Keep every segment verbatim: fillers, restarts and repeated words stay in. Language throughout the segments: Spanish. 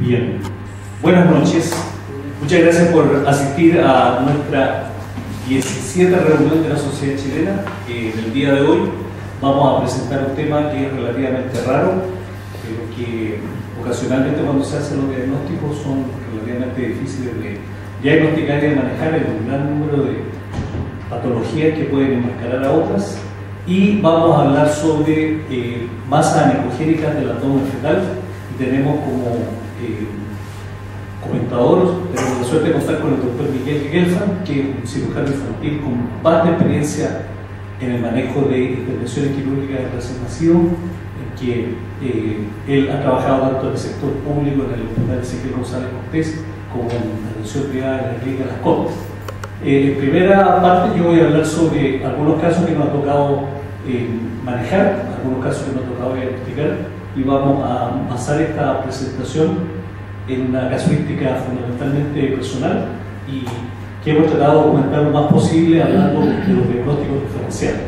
Bien, buenas noches. Muchas gracias por asistir a nuestra diecisiete reunión de la Sociedad Chilena. Eh, el día de hoy vamos a presentar un tema que es relativamente raro, pero que ocasionalmente cuando se hacen los diagnósticos son relativamente difíciles de diagnosticar y de manejar en un gran número de patologías que pueden enmascarar a otras. Y vamos a hablar sobre eh, masas anecogénicas del abdomen fetal. Y tenemos como eh, comentador, tenemos la suerte de contar con el doctor Miguel Gelfand, que es un cirujano infantil con vasta experiencia en el manejo de intervenciones quirúrgicas de recién nacido, en que eh, él ha trabajado tanto en el sector público, en el Hospital Ezequiel González Cortés, como en la atención privada en la clínica Las Condes. Eh, en primera parte yo voy a hablar sobre algunos casos que nos ha tocado eh, manejar, algunos casos que nos ha tocado diagnosticar, y vamos a basar esta presentación en una casuística fundamentalmente personal y que hemos tratado de documentar lo más posible hablando de los diagnósticos diferenciales.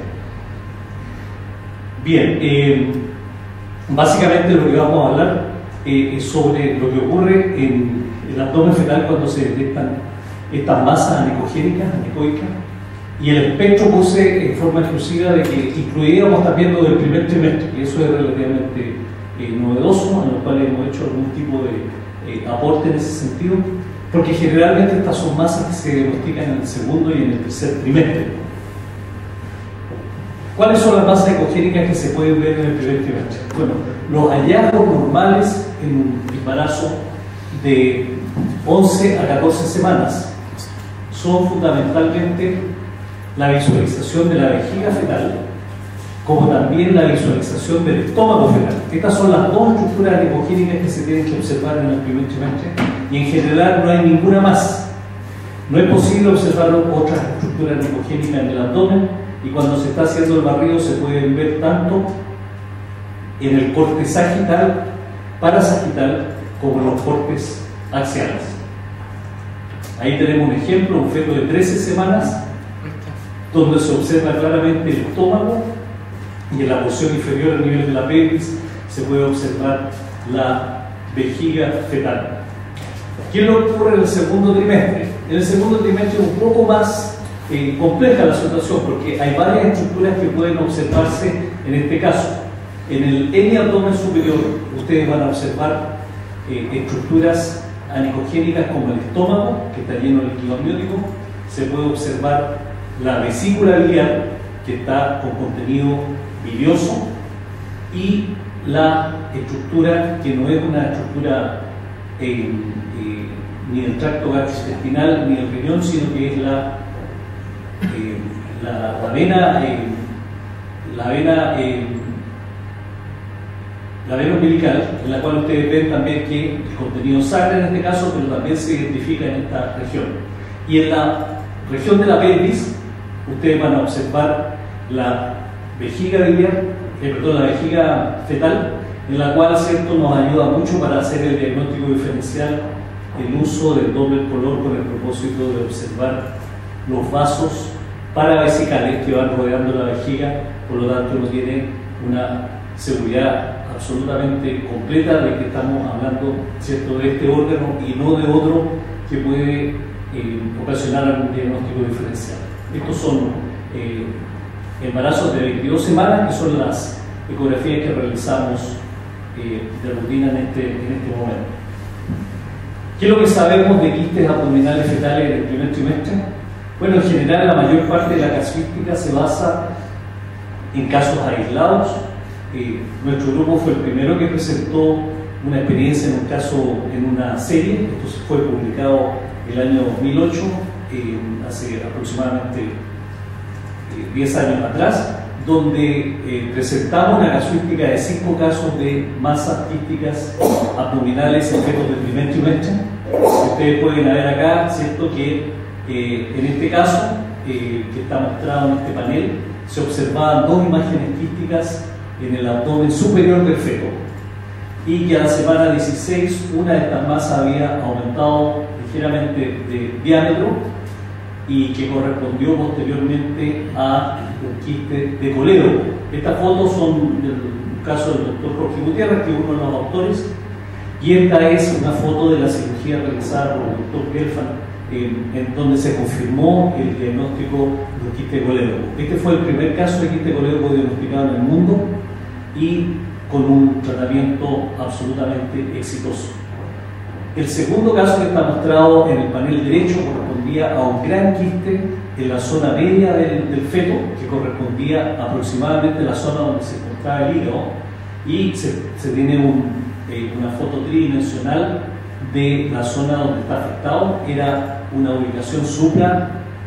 Bien, eh, básicamente lo que vamos a hablar eh, es sobre lo que ocurre en el abdomen fetal cuando se detectan estas masas anecogénicas, anecoicas, y el espectro puse en forma exclusiva de que incluíamos también lo del primer trimestre, y eso es relativamente eh, novedoso, en lo cual hemos hecho algún tipo de eh, aporte en ese sentido, porque generalmente estas son masas que se diagnostican en el segundo y en el tercer trimestre. ¿Cuáles son las masas ecogénicas que se pueden ver en el primer trimestre? Bueno, los hallazgos normales en un embarazo de once a catorce semanas son fundamentalmente la visualización de la vejiga fetal, como también la visualización del estómago fetal. Estas son las dos estructuras anecogénicas que se tienen que observar en el primer trimestre, y en general no hay ninguna más. No es posible observar otras estructuras anecogénicas en el abdomen, y cuando se está haciendo el barrido se pueden ver tanto en el corte sagital, parasagital, como en los cortes axiales. Ahí tenemos un ejemplo, un feto de trece semanas, donde se observa claramente el estómago, y en la porción inferior, a nivel de la pelvis, se puede observar la vejiga fetal. ¿Qué es lo que ocurre en el segundo trimestre? En el segundo trimestre es un poco más eh, compleja la situación, porque hay varias estructuras que pueden observarse en este caso. En el hemiabdomen superior, ustedes van a observar eh, estructuras anecogénicas como el estómago, que está lleno de líquido amniótico. Se puede observar la vesícula biliar, que está con contenido bilioso, y la estructura que no es una estructura eh, eh, ni del tracto gastrointestinal ni del riñón, sino que es la, eh, la, la vena, eh, la vena eh, la vena umbilical, en la cual ustedes ven también que el contenido sangre en este caso, pero también se identifica en esta región. Y en la región de la pelvis, ustedes van a observar la vejiga biliar, eh, perdón, la vejiga fetal, en la cual, cierto, nos ayuda mucho para hacer el diagnóstico diferencial, el uso del doble color con el propósito de observar los vasos paravesicales que van rodeando la vejiga. Por lo tanto, uno tiene una seguridad absolutamente completa de que estamos hablando, cierto, de este órgano y no de otro que puede eh, ocasionar algún diagnóstico diferencial. Estos son eh, embarazos de veintidós semanas, que son las ecografías que realizamos eh, de rutina en este, en este momento. ¿Qué es lo que sabemos de quistes abdominales fetales en el primer trimestre? Bueno, en general la mayor parte de la casuística se basa en casos aislados. Eh, nuestro grupo fue el primero que presentó una experiencia en un caso en una serie. Esto fue publicado el año dos mil ocho, eh, hace aproximadamente eh, diez años atrás, donde eh, presentamos una casuística de cinco casos de masas quísticas abdominales en fetos del primer trimestre. Ustedes pueden ver acá, ¿cierto?, que eh, en este caso, eh, que está mostrado en este panel, se observaban dos imágenes quísticas en el abdomen superior del feto, y que a la semana dieciséis una de estas masas había aumentado ligeramente de diámetro y que correspondió posteriormente a un quiste de colédoco. Estas fotos son del caso del doctor Jorge Gutiérrez, que es uno de los autores, Y esta es una foto de la cirugía realizada por el doctor Gelfand, en, en donde se confirmó el diagnóstico de un quiste colédoco. Este fue el primer caso de quiste colédoco diagnosticado en el mundo y con un tratamiento absolutamente exitoso. El segundo caso que está mostrado en el panel derecho correspondía a un gran quiste en la zona media del, del feto, que correspondía aproximadamente a la zona donde se encontraba el hígado, y se, se tiene un, eh, una foto tridimensional de la zona donde está afectado. Era una ubicación supra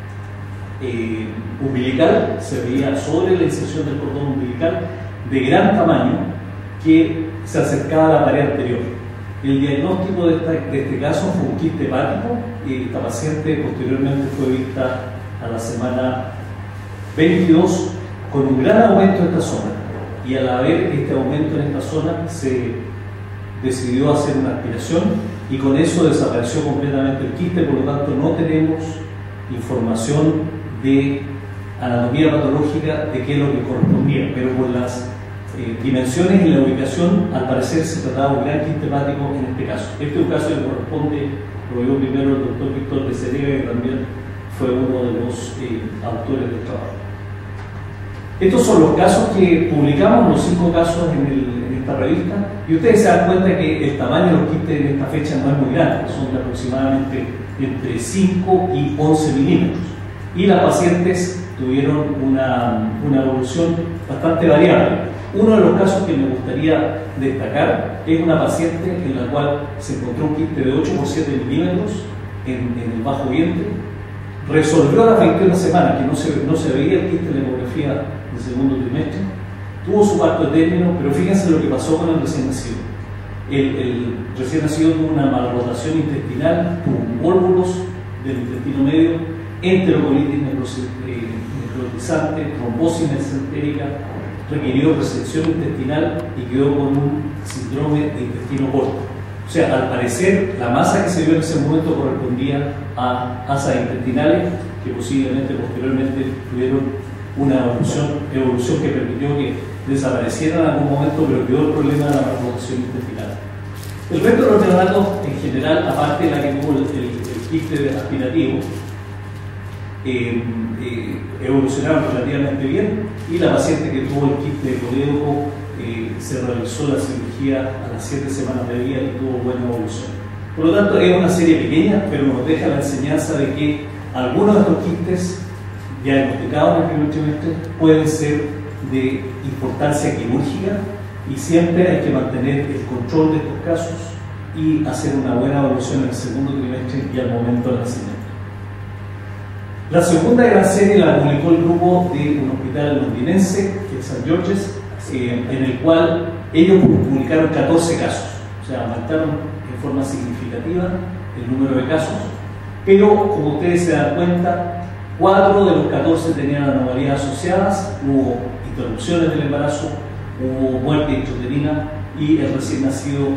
eh, umbilical, se veía sobre la inserción del cordón umbilical de gran tamaño que se acercaba a la pared anterior. El diagnóstico de, esta, de este caso fue un quiste hepático y esta paciente posteriormente fue vista a la semana veintidós con un gran aumento en esta zona, y al haber este aumento en esta zona se decidió hacer una aspiración y con eso desapareció completamente el quiste. Por lo tanto no tenemos información de anatomía patológica de qué es lo que correspondía, pero por las Eh, dimensiones y la ubicación, al parecer se trataba de un gran quiste hepático en este caso. Este es un caso que corresponde, lo vio primero el doctor Víctor de Cerega, que también fue uno de los eh, autores del trabajo. Estos son los casos que publicamos, los cinco casos en, el, en esta revista, y ustedes se dan cuenta que el tamaño de los quistes en esta fecha no es muy grande, son de aproximadamente entre cinco y once milímetros, y las pacientes tuvieron una, una evolución bastante variable. Uno de los casos que me gustaría destacar es una paciente en la cual se encontró un quiste de ocho por siete milímetros en, en el bajo vientre. Resolvió a las veintiuna semanas, que no se, no se veía el quiste en la emografía del segundo trimestre. Tuvo su parto de término, pero fíjense lo que pasó con el recién nacido. El, el recién nacido tuvo una malrotación intestinal, tuvo vólvulos del intestino medio, enterocolitis necrotizante, trombosis mesentérica, requirió resección intestinal y quedó con un síndrome de intestino corto. O sea, al parecer, la masa que se vio en ese momento correspondía a asas intestinales que posiblemente posteriormente tuvieron una evolución, evolución que permitió que desaparecieran en algún momento, pero quedó el problema de la malformación intestinal. El resto de los neonatos, en general, aparte de la que tuvo el, el, el quiste aspirativo, Eh, eh, evolucionaron relativamente bien, y la paciente que tuvo el quiste colédoco eh, se realizó la cirugía a las siete semanas de vida y tuvo buena evolución. Por lo tanto, es una serie pequeña, pero nos deja la enseñanza de que algunos de estos quistes diagnosticados en el primer trimestre pueden ser de importancia quirúrgica, y siempre hay que mantener el control de estos casos y hacer una buena evolución en el segundo trimestre y al momento del nacimiento. La segunda gran serie la publicó el grupo de un hospital londinense, que es Saint George's, eh, en el cual ellos publicaron catorce casos, o sea, aumentaron en forma significativa el número de casos, pero como ustedes se dan cuenta, cuatro de los catorce tenían anomalías asociadas, hubo interrupciones del embarazo, hubo muerte intrauterina, y el recién nacido,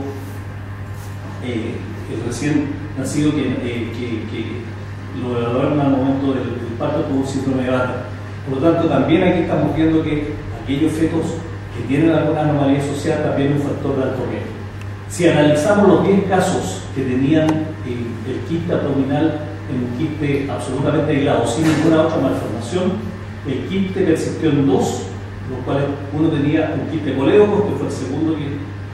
eh, el recién nacido que, eh, que, que lo evaluaron al momento del, del parto tuvo un síndrome de Bartter. Por lo tanto, también aquí estamos viendo que aquellos fetos que tienen alguna anomalía asociada también es un factor de alto riesgo. Si analizamos los diez casos que tenían el, el quiste abdominal en un quiste absolutamente aislado, sin ninguna otra malformación, el quiste persistió en dos, los cuales uno tenía un quiste colédoco, que fue el segundo que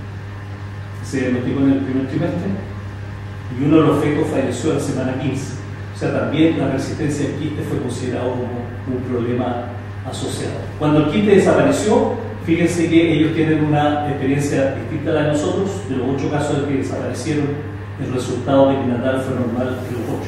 se diagnosticó en el primer trimestre, y uno de los fetos falleció en la semana quince. O sea, también la persistencia del quiste fue considerado como un problema asociado. Cuando el quiste desapareció, fíjense que ellos tienen una experiencia distinta a la de nosotros. De los ocho casos que desaparecieron, el resultado perinatal fue normal de los ocho.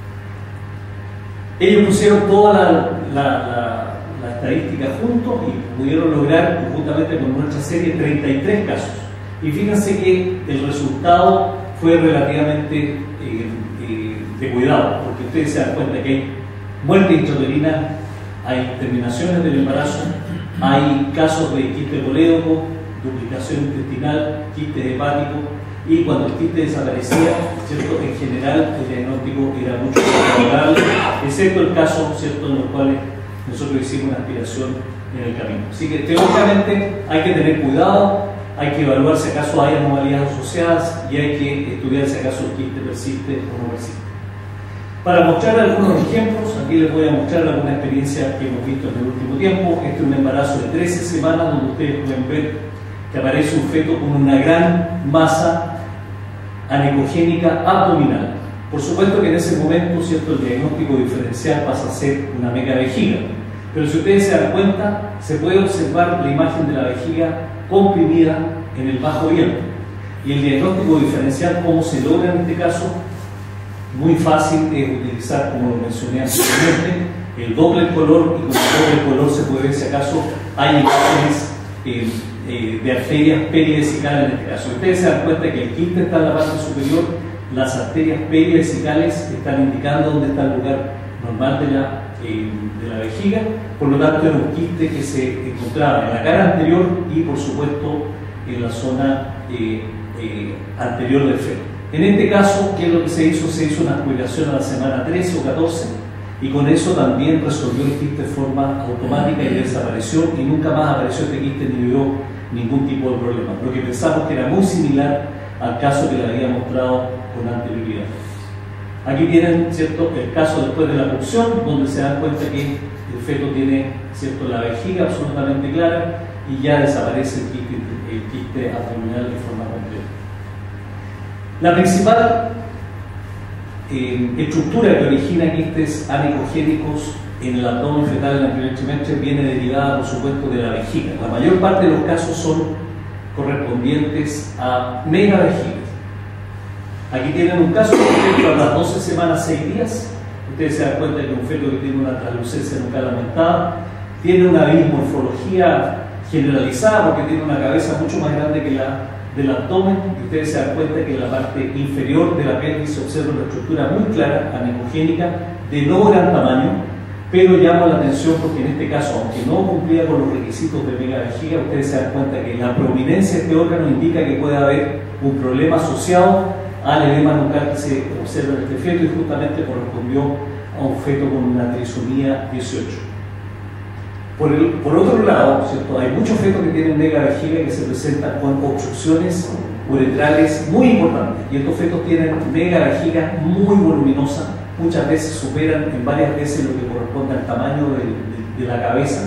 Ellos pusieron toda la, la, la, la estadística juntos y pudieron lograr, conjuntamente con nuestra serie, treinta y tres casos. Y fíjense que el resultado fue relativamente eh, eh, de cuidado, porque ustedes se dan cuenta que hay muerte intrauterina, hay terminaciones del embarazo, hay casos de quiste colédoco, duplicación intestinal, quiste hepático, y cuando el quiste desaparecía, ¿cierto?, en general el diagnóstico era mucho más favorable, excepto el caso, ¿cierto?, en los cuales nosotros hicimos una aspiración en el camino. Así que teóricamente hay que tener cuidado hay que evaluar si acaso hay anomalías asociadas y hay que estudiar si acaso el quiste persiste o no persiste. Para mostrar algunos ejemplos, aquí les voy a mostrar alguna experiencia que hemos visto en el último tiempo. Este es un embarazo de trece semanas donde ustedes pueden ver que aparece un feto con una gran masa anecogénica abdominal. Por supuesto que en ese momento, ¿cierto?, el diagnóstico diferencial pasa a ser una megavejiga. Pero si ustedes se dan cuenta, se puede observar la imagen de la vejiga comprimida en el bajo vientre. Y el diagnóstico diferencial, ¿cómo se logra en este caso? Muy fácil es utilizar, como lo mencioné anteriormente, el doble color, y con el doble color se puede ver si acaso hay imágenes eh, eh, de arterias perivesicales en este caso. Ustedes se dan cuenta que el quiste está en la parte superior, las arterias perivesicales están indicando dónde está el lugar normal de la, eh, de la vejiga, por lo tanto era un quiste que se encontraba en la cara anterior y por supuesto en la zona eh, eh, anterior del feto. En este caso, ¿qué es lo que se hizo? Se hizo una aspiración a la semana trece o catorce y con eso también resolvió el quiste de forma automática y desapareció y nunca más apareció este quiste ni dio ningún tipo de problema, porque pensamos que era muy similar al caso que le había mostrado con anterioridad. Aquí tienen, ¿cierto?, el caso después de la punción, donde se dan cuenta que el feto tiene, ¿cierto?, la vejiga absolutamente clara y ya desaparece el quiste, el quiste abdominal de forma completa. La principal eh, estructura que origina quistes anecogénicos en el abdomen fetal en el primer trimestre viene derivada, por supuesto, de la vejiga. La mayor parte de los casos son correspondientes a megavejigas. Aquí tienen un caso que a las doce semanas, seis días. Ustedes se dan cuenta que un feto que tiene una translucencia nucal aumentada tiene una dismorfología generalizada porque tiene una cabeza mucho más grande que la del abdomen, y ustedes se dan cuenta que en la parte inferior de la pelvis se observa una estructura muy clara, anecogénica, de no gran tamaño, pero llama la atención porque en este caso, aunque no cumplía con los requisitos de megavejiga, ustedes se dan cuenta que la prominencia de este órgano indica que puede haber un problema asociado al edema nucal que se observa en este feto y justamente correspondió a un feto con una trisomía dieciocho. Por, el, por otro lado, ¿cierto?, hay muchos fetos que tienen megavejiga que se presentan con obstrucciones uretrales muy importantes y estos fetos tienen megavejiga muy voluminosa, muchas veces superan en varias veces lo que corresponde al tamaño de, de, de la cabeza.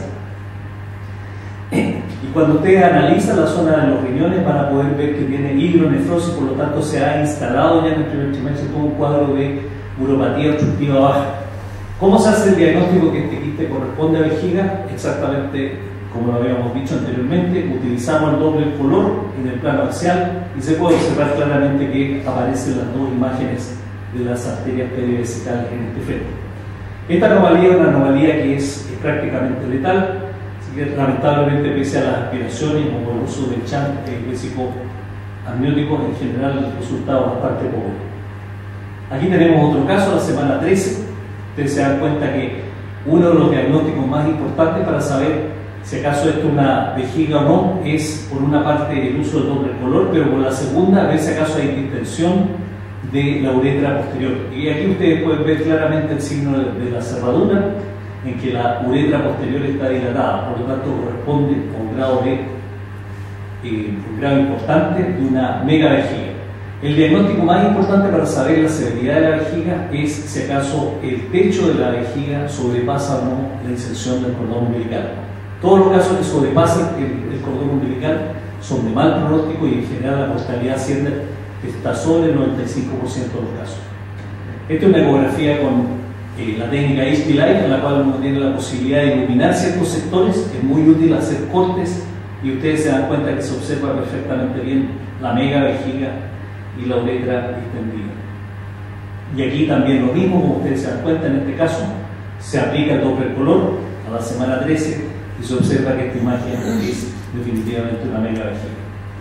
Y cuando ustedes analizan la zona de los riñones van a poder ver que tiene hidronefrosis, por lo tanto se ha instalado ya en el primer trimestre todo un cuadro de uropatía obstructiva baja. ¿Cómo se hace el diagnóstico que este quiste corresponde a vejiga? Exactamente como lo habíamos dicho anteriormente, utilizamos el doble color en el plano axial y se puede observar claramente que aparecen las dos imágenes de las arterias perivesicales en este feto. Esta anomalía es una anomalía que es, es prácticamente letal, así que lamentablemente pese a las aspiraciones o por el uso del chant vésico amniótico, en general el resultado es bastante pobre. Aquí tenemos otro caso, la semana trece. Ustedes se dan cuenta que uno de los diagnósticos más importantes para saber si acaso esto es una vejiga o no es, por una parte, el uso del doble color, pero por la segunda, ver si acaso hay distensión de la uretra posterior. Y aquí ustedes pueden ver claramente el signo de, de la cerradura, en que la uretra posterior está dilatada, por lo tanto corresponde a un grado, de, eh, un grado importante de una megavejiga. El diagnóstico más importante para saber la severidad de la vejiga es si acaso el techo de la vejiga sobrepasa o no la inserción del cordón umbilical. Todos los casos que sobrepasan el, el cordón umbilical son de mal pronóstico y en general la mortalidad asciende está sobre el noventa y cinco por ciento de los casos. Esta es una ecografía con eh, la técnica H D Light, en la cual uno tiene la posibilidad de iluminar ciertos sectores. Es muy útil hacer cortes y ustedes se dan cuenta que se observa perfectamente bien la megavejiga y la uretra distendida. Y aquí también lo mismo, como ustedes se dan cuenta, en este caso se aplica el doble color a la semana trece y se observa que esta imagen es definitivamente una megavejiga.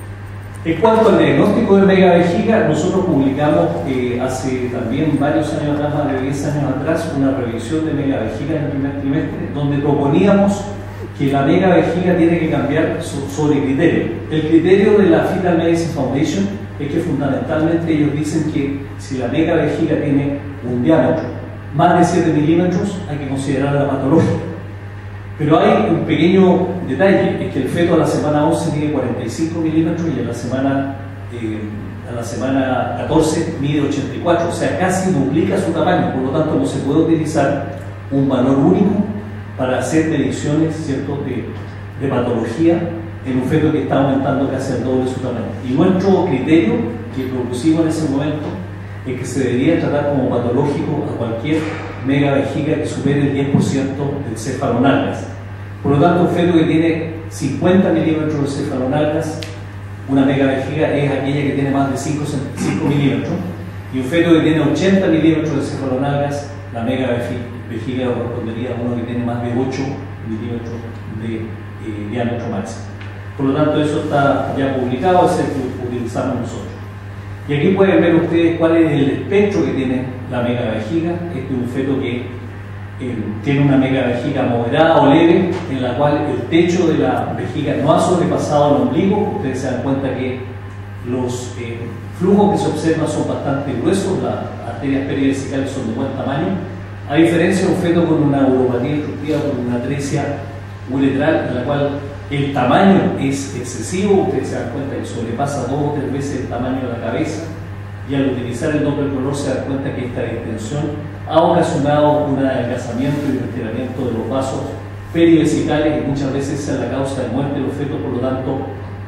En cuanto al diagnóstico de megavejiga, nosotros publicamos eh, hace también varios años atrás, más de diez años atrás, una revisión de megavejiga en el primer trimestre, donde proponíamos que la megavejiga tiene que cambiar sobre criterio. El criterio de la Fetal Medicine Foundation es que fundamentalmente ellos dicen que si la megavejiga tiene un diámetro más de siete milímetros, hay que considerarla patológica. Pero hay un pequeño detalle, es que el feto a la semana once mide cuarenta y cinco milímetros y a la semana, eh, a la semana catorce mide ochenta y cuatro, o sea, casi duplica su tamaño, por lo tanto no se puede utilizar un valor único para hacer predicciones, ¿cierto?, de, de patología en un feto que está aumentando casi al doble su tamaño. Y nuestro criterio que propusimos en ese momento es que se debería tratar como patológico a cualquier mega vejiga que supere el diez por ciento del cefalonalgas. Por lo tanto, un feto que tiene cincuenta milímetros de cefalonalgas, una mega vejiga es aquella que tiene más de cinco milímetros, y un feto que tiene ochenta milímetros de cefalonalgas, la mega vejiga correspondería a uno que tiene más de ocho milímetros de eh, diámetro máximo. Por lo tanto, eso está ya publicado, es el que utilizamos nosotros. Y aquí pueden ver ustedes cuál es el espectro que tiene la mega vejiga. Este es un feto que eh, tiene una mega vejiga moderada o leve, en la cual el techo de la vejiga no ha sobrepasado el ombligo. Ustedes se dan cuenta que los eh, flujos que se observan son bastante gruesos, las arterias perivesicales son de buen tamaño, a diferencia de un feto con una uropatía obstructiva, con una atresia uretral, en la cual el tamaño es excesivo. Ustedes se dan cuenta que sobrepasa dos o tres veces el tamaño de la cabeza, y al utilizar el Doppler color se dan cuenta que esta distensión ha ocasionado un adelgazamiento y retiramiento de los vasos perivesicales, y muchas veces esa es la causa de muerte de los fetos. Por lo tanto,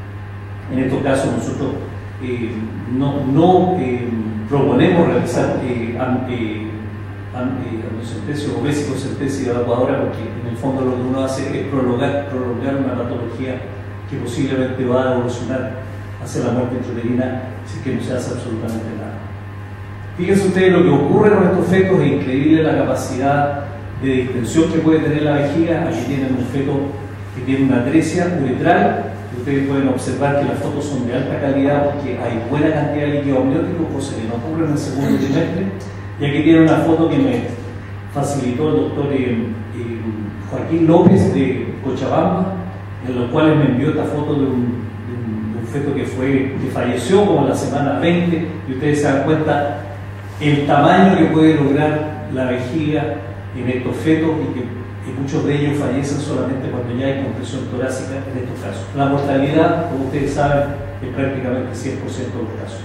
en estos casos nosotros eh, no, no eh, proponemos realizar eh, eh, amniocentesis o vesicocentesis evacuadora, porque en el fondo lo que uno hace es prolongar, prolongar una patología que posiblemente va a evolucionar hacia la muerte intrauterina si es que no se hace absolutamente nada. Fíjense ustedes lo que ocurre con estos fetos, es increíble la capacidad de distensión que puede tener la vejiga. Aquí tienen un feto que tiene una atresia uretral. Ustedes pueden observar que las fotos son de alta calidad porque hay buena cantidad de líquido amniótico, cosa que no ocurre en el segundo trimestre. Y aquí tiene una foto que me facilitó el doctor eh, eh, Joaquín López de Cochabamba, en los cuales me envió esta foto de un, de un, de un feto que, fue, que falleció como en la semana veinte, y ustedes se dan cuenta el tamaño que puede lograr la vejiga en estos fetos, y que y muchos de ellos fallecen solamente cuando ya hay compresión torácica en estos casos. La mortalidad, como ustedes saben, es prácticamente cien por ciento de los casos.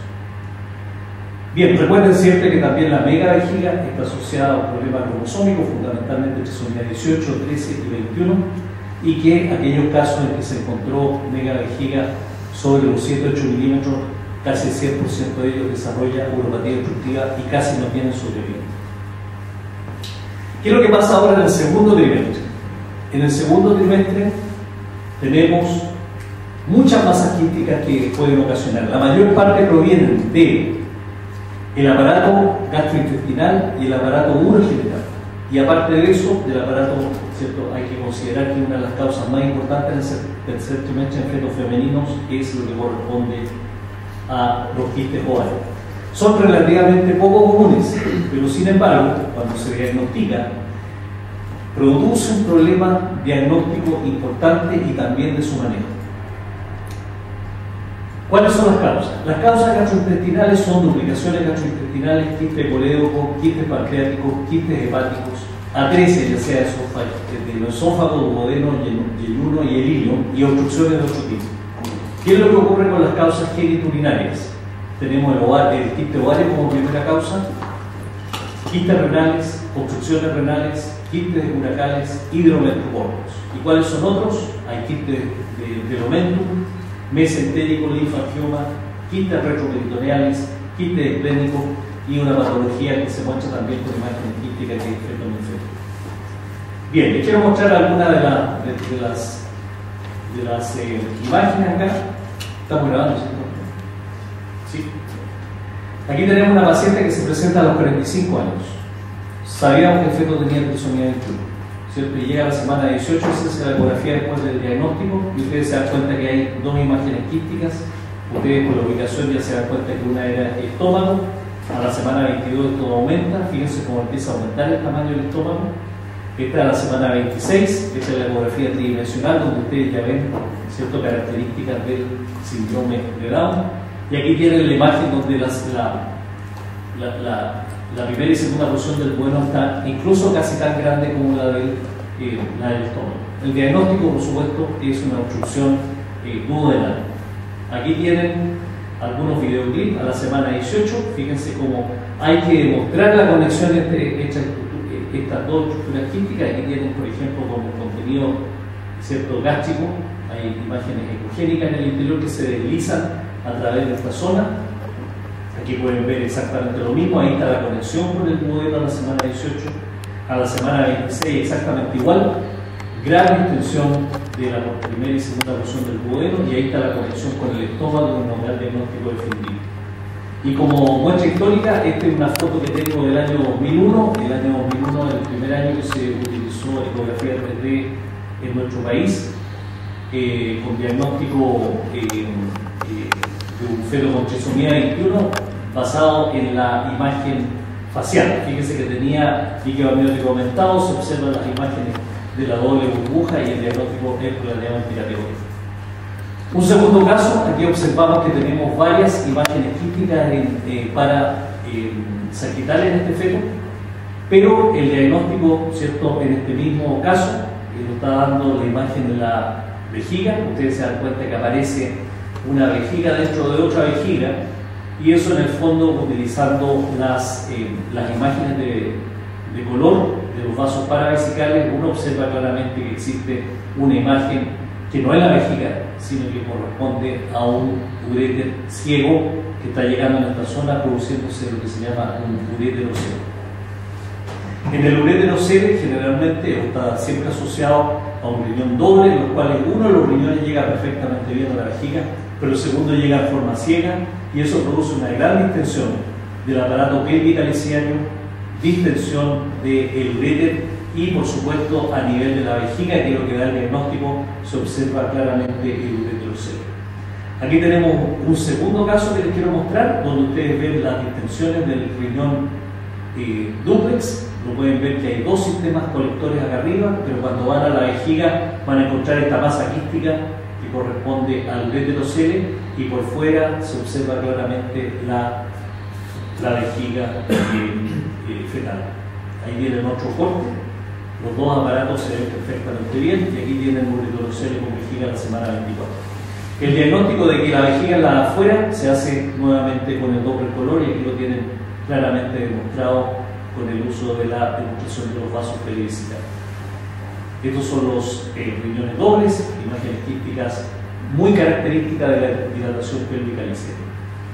Bien, recuerden siempre que también la mega vejiga está asociada a un problema cromosómico, fundamentalmente trisomía dieciocho, trece y veintiuno, y que aquellos casos en que se encontró mega vejiga sobre los siete a ocho milímetros, casi el cien por ciento de ellos desarrolla uropatía obstructiva y casi no tienen sobreviviente. ¿Qué es lo que pasa ahora en el segundo trimestre? En el segundo trimestre tenemos muchas masas quísticas que pueden ocasionar. La mayor parte provienen de el aparato gastrointestinal y el aparato urogenital. Y aparte de eso, del aparato, ¿cierto?, hay que considerar que una de las causas más importantes en el tercer trimestre en fetos femeninos es lo que corresponde a los quistes ovarios. Son relativamente poco comunes, pero sin embargo, cuando se diagnostica, produce un problema diagnóstico importante y también de su manejo. ¿Cuáles son las causas? Las causas gastrointestinales son duplicaciones gastrointestinales, quistes colédocos, quistes pancreáticos, quistes hepáticos, atresia, ya sea del esófago, duodeno, yeyuno y el ilio, y obstrucciones de otro tipo. ¿Qué es lo que ocurre con las causas genitourinarias? Tenemos el, ovario, el quiste ovario como primera causa, quistes renales, obstrucciones renales, quistes uracales, hidrometrocortos. ¿Y cuáles son otros? Hay quistes de, de omentum, mesentérico, linfangioma, quistes retroperitoneales, quistes esplénicos y una patología que se muestra también con imágenes quísticas que es feto. Bien, les quiero mostrar algunas de, la, de, de las, de las eh, imágenes acá. Estamos grabando, ¿sí? ¿Sí? Aquí tenemos una paciente que se presenta a los cuarenta y cinco años. Sabíamos que el feto tenía trisomía veintiuno, ¿cierto? Y llega a la semana dieciocho, se hace la ecografía después del diagnóstico y ustedes se dan cuenta que hay dos imágenes quísticas. Ustedes por la ubicación ya se dan cuenta que una era el estómago. A la semana veintidós esto aumenta, fíjense cómo empieza a aumentar el tamaño del estómago. Esta es la semana veintiséis, esta es la ecografía tridimensional donde ustedes ya ven, ¿cierto?, características del síndrome de Down. Y aquí tienen la imagen donde las, la, la, la, la primera y segunda porción del bueno está incluso casi tan grande como la del eh, la del estómago. El diagnóstico, por supuesto, es una obstrucción eh, duodenal. Aquí tienen algunos videoclips a la semana dieciocho. Fíjense cómo hay que demostrar la conexión entre estas, estas dos estructuras quísticas. Aquí tienen, por ejemplo, como contenido cierto gástrico, hay imágenes ecogénicas en el interior que se deslizan a través de esta zona. Aquí pueden ver exactamente lo mismo. Ahí está la conexión con el duodeno a la semana dieciocho. A la semana veintiséis exactamente igual, gran extensión de la primera y segunda porción del duodeno, y ahí está la conexión con el estómago, un gran diagnóstico definitivo. Y como muestra histórica, esta es una foto que tengo del año dos mil uno, el año dos mil uno, el primer año que se utilizó ecografía tres D en nuestro país, eh, con diagnóstico eh, eh, de un feto con trisomía veintiuno basado en la imagen facial. Fíjense que tenía líquido amniótico aumentado, se observan las imágenes de la doble burbuja y el diagnóstico es relativamente categórico. Un segundo caso, aquí observamos que tenemos varias imágenes quísticas en, eh, para eh, sagittales en este feto, pero el diagnóstico, ¿cierto?, en este mismo caso, eh, nos está dando la imagen de la vejiga. Ustedes se dan cuenta que aparece una vejiga dentro de otra vejiga, y eso en el fondo utilizando las, eh, las imágenes de, de color de los vasos paravesicales, uno observa claramente que existe una imagen que no es la vejiga, sino que corresponde a un uréter ciego que está llegando en esta zona, produciéndose lo que se llama un urétero ciego. En el urétero ciego generalmente está siempre asociado a un riñón doble, en los cuales uno de los riñones llega perfectamente bien a la vejiga, pero el segundo llega en forma ciega, y eso produce una gran distensión del aparato pelvico-caliciario, distensión del uréter, y por supuesto a nivel de la vejiga, que es lo que da el diagnóstico, se observa claramente el urétero ciego. Aquí tenemos un segundo caso que les quiero mostrar, donde ustedes ven las distensiones del riñón eh, dúplex. Lo pueden ver que hay dos sistemas colectores acá arriba, pero cuando van a la vejiga van a encontrar esta masa quística que corresponde al urétero ciego, y por fuera se observa claramente la, la vejiga eh, eh, fetal. Ahí tienen otro corte, los dos aparatos se ven perfectamente bien, y aquí tienen un urétero ciego con vejiga a la semana veinticuatro. El diagnóstico de que la vejiga es la de afuera se hace nuevamente con el doble color, y aquí lo tienen claramente demostrado con el uso de la demostración de los vasos pelvicales. Estos son los eh, riñones dobles, imágenes quísticas muy características de la dilatación pélvico-caliciana.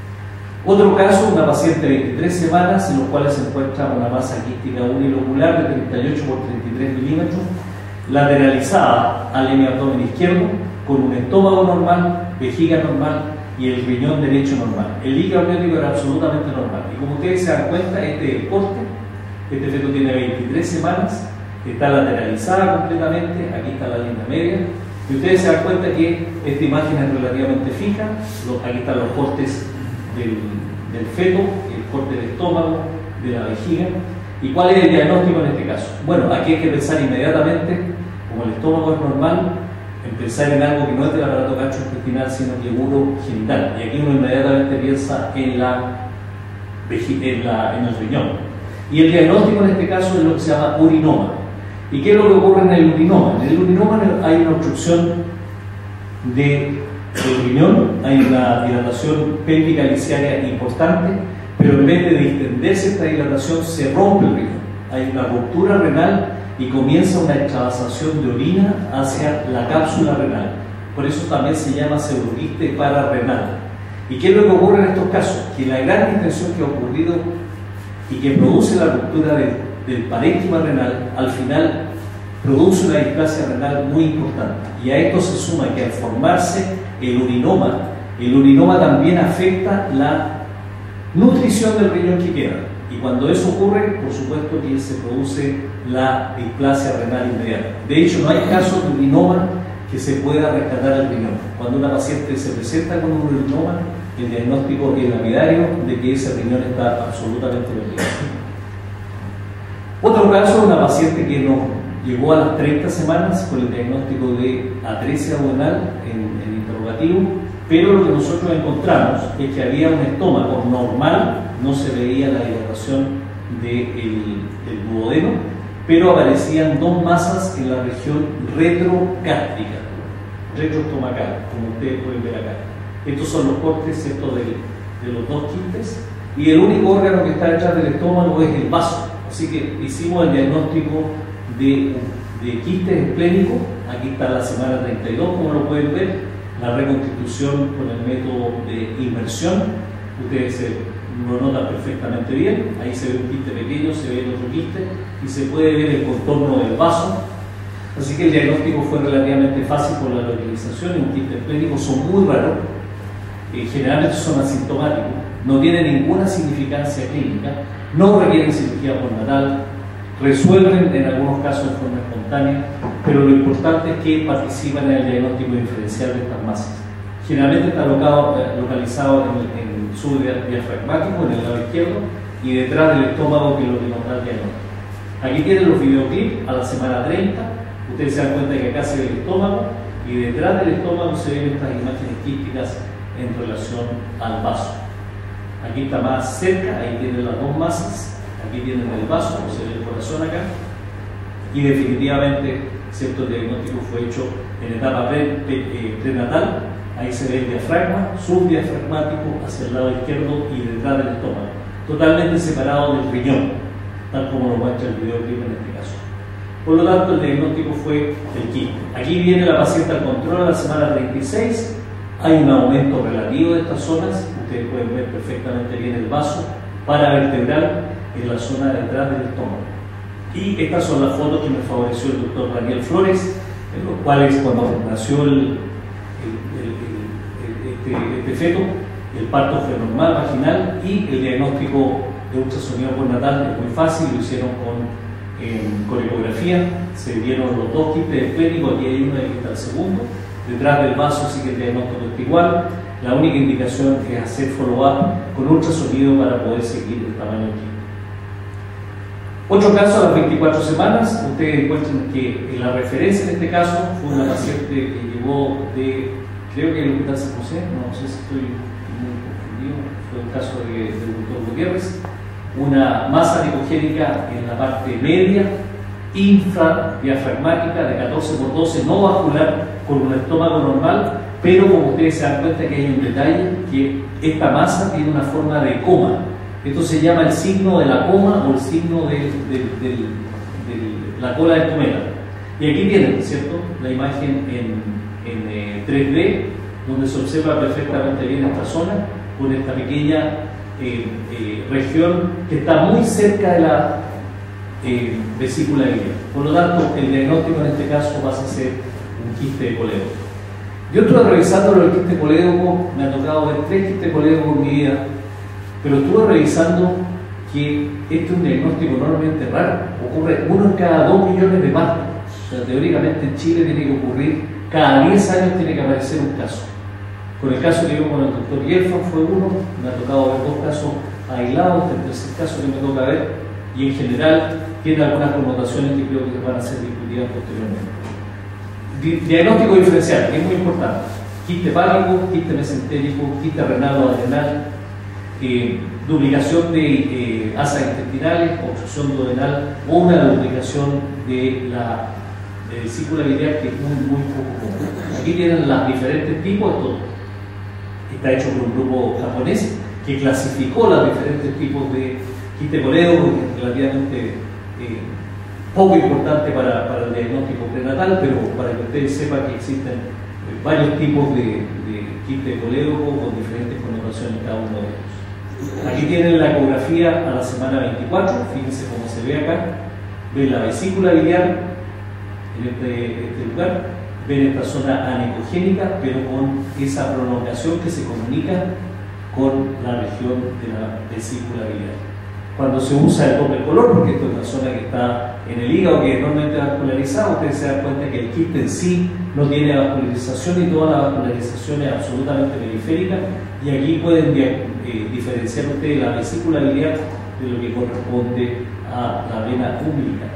Otro caso, una paciente de veintitrés semanas, en los cuales se encuentra una masa quística unilocular de treinta y ocho por treinta y tres milímetros, lateralizada al hemiabdomen izquierdo, con un estómago normal, vejiga normal y el riñón derecho normal. El líquido amniótico era absolutamente normal. Y como ustedes se dan cuenta, este es el corte. Este feto tiene veintitrés semanas, está lateralizada completamente, aquí está la línea media, y ustedes se dan cuenta que esta imagen es relativamente fija. Aquí están los cortes del, del feto, el corte del estómago, de la vejiga. ¿Y cuál es el diagnóstico en este caso? Bueno, aquí hay que pensar inmediatamente, como el estómago es normal, en pensar en algo que no es del aparato gastrointestinal, sino que urogenital. Y aquí uno inmediatamente piensa en, la, en, la, en el riñón. Y el diagnóstico en este caso es lo que se llama urinoma. ¿Y qué es lo que ocurre en el urinoma? En el urinoma hay una obstrucción de, del riñón, hay una dilatación pélvico-caliciaria importante, pero en vez de distenderse esta dilatación, se rompe el riñón. Hay una ruptura renal y comienza una extravasación de orina hacia la cápsula renal. Por eso también se llama pseudoquiste pararrenal. ¿Y qué es lo que ocurre en estos casos? Que la gran distensión que ha ocurrido y que produce la ruptura del, del parénquima renal, al final produce una displasia renal muy importante. Y a esto se suma que al formarse el urinoma, el urinoma también afecta la nutrición del riñón que queda. Y cuando eso ocurre, por supuesto que se produce la displasia renal inmediata. De hecho, no hay casos de urinoma que se pueda rescatar el riñón. Cuando una paciente se presenta con un urinoma, el diagnóstico es lapidario de que ese riñón está absolutamente perdido. Otro caso, una paciente que nos llegó a las treinta semanas con el diagnóstico de atresia duodenal en el interrogativo, pero lo que nosotros encontramos es que había un estómago normal, no se veía la dilatación del, del duodeno, pero aparecían dos masas en la región retrogástrica, retroestomacal, como ustedes pueden ver acá. Estos son los cortes, ¿cierto?, de, de los dos quistes, y el único órgano que está detrás del estómago es el vaso. Así que hicimos el diagnóstico de, de quistes esplénicos. Aquí está la semana treinta y dos, como lo pueden ver, la reconstitución con el método de inmersión. Ustedes se lo notan perfectamente bien. Ahí se ve un quiste pequeño, se ve el otro quiste y se puede ver el contorno del vaso. Así que el diagnóstico fue relativamente fácil por la localización. Un quiste esplénico son muy raros, eh, generalmente son asintomáticos, no tienen ninguna significancia clínica, no requieren cirugía postnatal, resuelven en algunos casos de forma espontánea, pero lo importante es que participan en el diagnóstico diferencial de estas masas. Generalmente está locado, eh, localizado en, en el sur diafragmático, en el lado izquierdo, y detrás del estómago, que es lo que nos da el diagnóstico. Aquí tienen los videoclips a la semana treinta. Ustedes se dan cuenta que acá se ve el estómago y detrás del estómago se ven estas imágenes quísticas en relación al vaso. Aquí está más cerca, ahí tienen las dos masas, aquí tienen el vaso, o se ve el corazón acá, y definitivamente, cierto, el diagnóstico fue hecho en etapa pre, pre, eh, prenatal. Ahí se ve el diafragma, subdiafragmático hacia el lado izquierdo y detrás del estómago, totalmente separado del riñón, tal como lo muestra el videoclip en este caso. Por lo tanto, el diagnóstico fue el quiste. Aquí viene la paciente al control a la semana treinta y seis. Hay un aumento relativo de estas zonas. Ustedes pueden ver perfectamente bien el vaso paravertebral en la zona de detrás del estómago. Y estas son las fotos que me favoreció el doctor Daniel Flores, en los cuales cuando nació el, el, el, el, este, este feto, el parto fue normal, vaginal, y el diagnóstico de ultrasonido postnatal es muy fácil, lo hicieron con En, con ecografía. Se vieron los dos quistes esplénicos, aquí hay uno y aquí está el segundo. Detrás del vaso sí que el diagnóstico está igual. La única indicación es hacer follow-up con ultrasonido para poder seguir el tamaño del quiste. Otro caso a las veinticuatro semanas, ustedes encuentran que la referencia en este caso fue una paciente que llegó de, creo que el hospital San José, no sé si estoy muy confundido, fue el caso de, del doctor Gutiérrez. Una masa nicogénica en la parte media, infradiafragmática de catorce por doce, no vascular, con un estómago normal, pero como ustedes se dan cuenta que hay un detalle, que esta masa tiene una forma de coma. Esto se llama el signo de la coma o el signo de, de, de, de, de la cola del cometa. Y aquí tienen, ¿cierto?, la imagen en, en eh, tres D, donde se observa perfectamente bien esta zona, con esta pequeña Eh, eh, región que está muy cerca de la eh, vesícula biliar. Por lo tanto, el diagnóstico en este caso pasa a ser un quiste colédoco. Yo estuve revisando lo del quiste colédoco, me ha tocado ver tres quistes colédocos en mi vida, pero estuve revisando que este es un diagnóstico enormemente raro. Ocurre uno en cada dos millones de partos. O sea, teóricamente en Chile tiene que ocurrir, cada diez años tiene que aparecer un caso. Con el caso que vimos con el doctor Gelfand fue uno, me ha tocado ver dos casos aislados, el tercer caso que me toca ver, y en general tiene algunas connotaciones que creo que van a ser discutidas posteriormente. Di diagnóstico diferencial, que es muy importante: quiste hepático, quiste mesentérico, quiste renal o adrenal, eh, duplicación de eh, asas intestinales, obstrucción duodenal o una duplicación de la de vesícula biliar, que es muy, muy poco común. Aquí tienen los diferentes tipos de todo. Está hecho por un grupo japonés que clasificó los diferentes tipos de quiste colédoco, que es relativamente eh, poco importante para, para el diagnóstico prenatal, pero para que ustedes sepan que existen eh, varios tipos de, de quiste colédoco con diferentes connotaciones cada uno de ellos. Aquí tienen la ecografía a la semana veinticuatro, fíjense cómo se ve acá. Ven la vesícula biliar en este, este lugar. Ven esta zona anicogénica, pero con esa prolongación que se comunica con la región de la vesícula biliar. Cuando se usa el doble color, porque esto es una zona que está en el hígado, que es enormemente vascularizada, ustedes se dan cuenta que el quiste en sí no tiene vascularización y toda la vascularización es absolutamente periférica, y aquí pueden eh, diferenciar ustedes la vesícula biliar de lo que corresponde a la vena umbilical.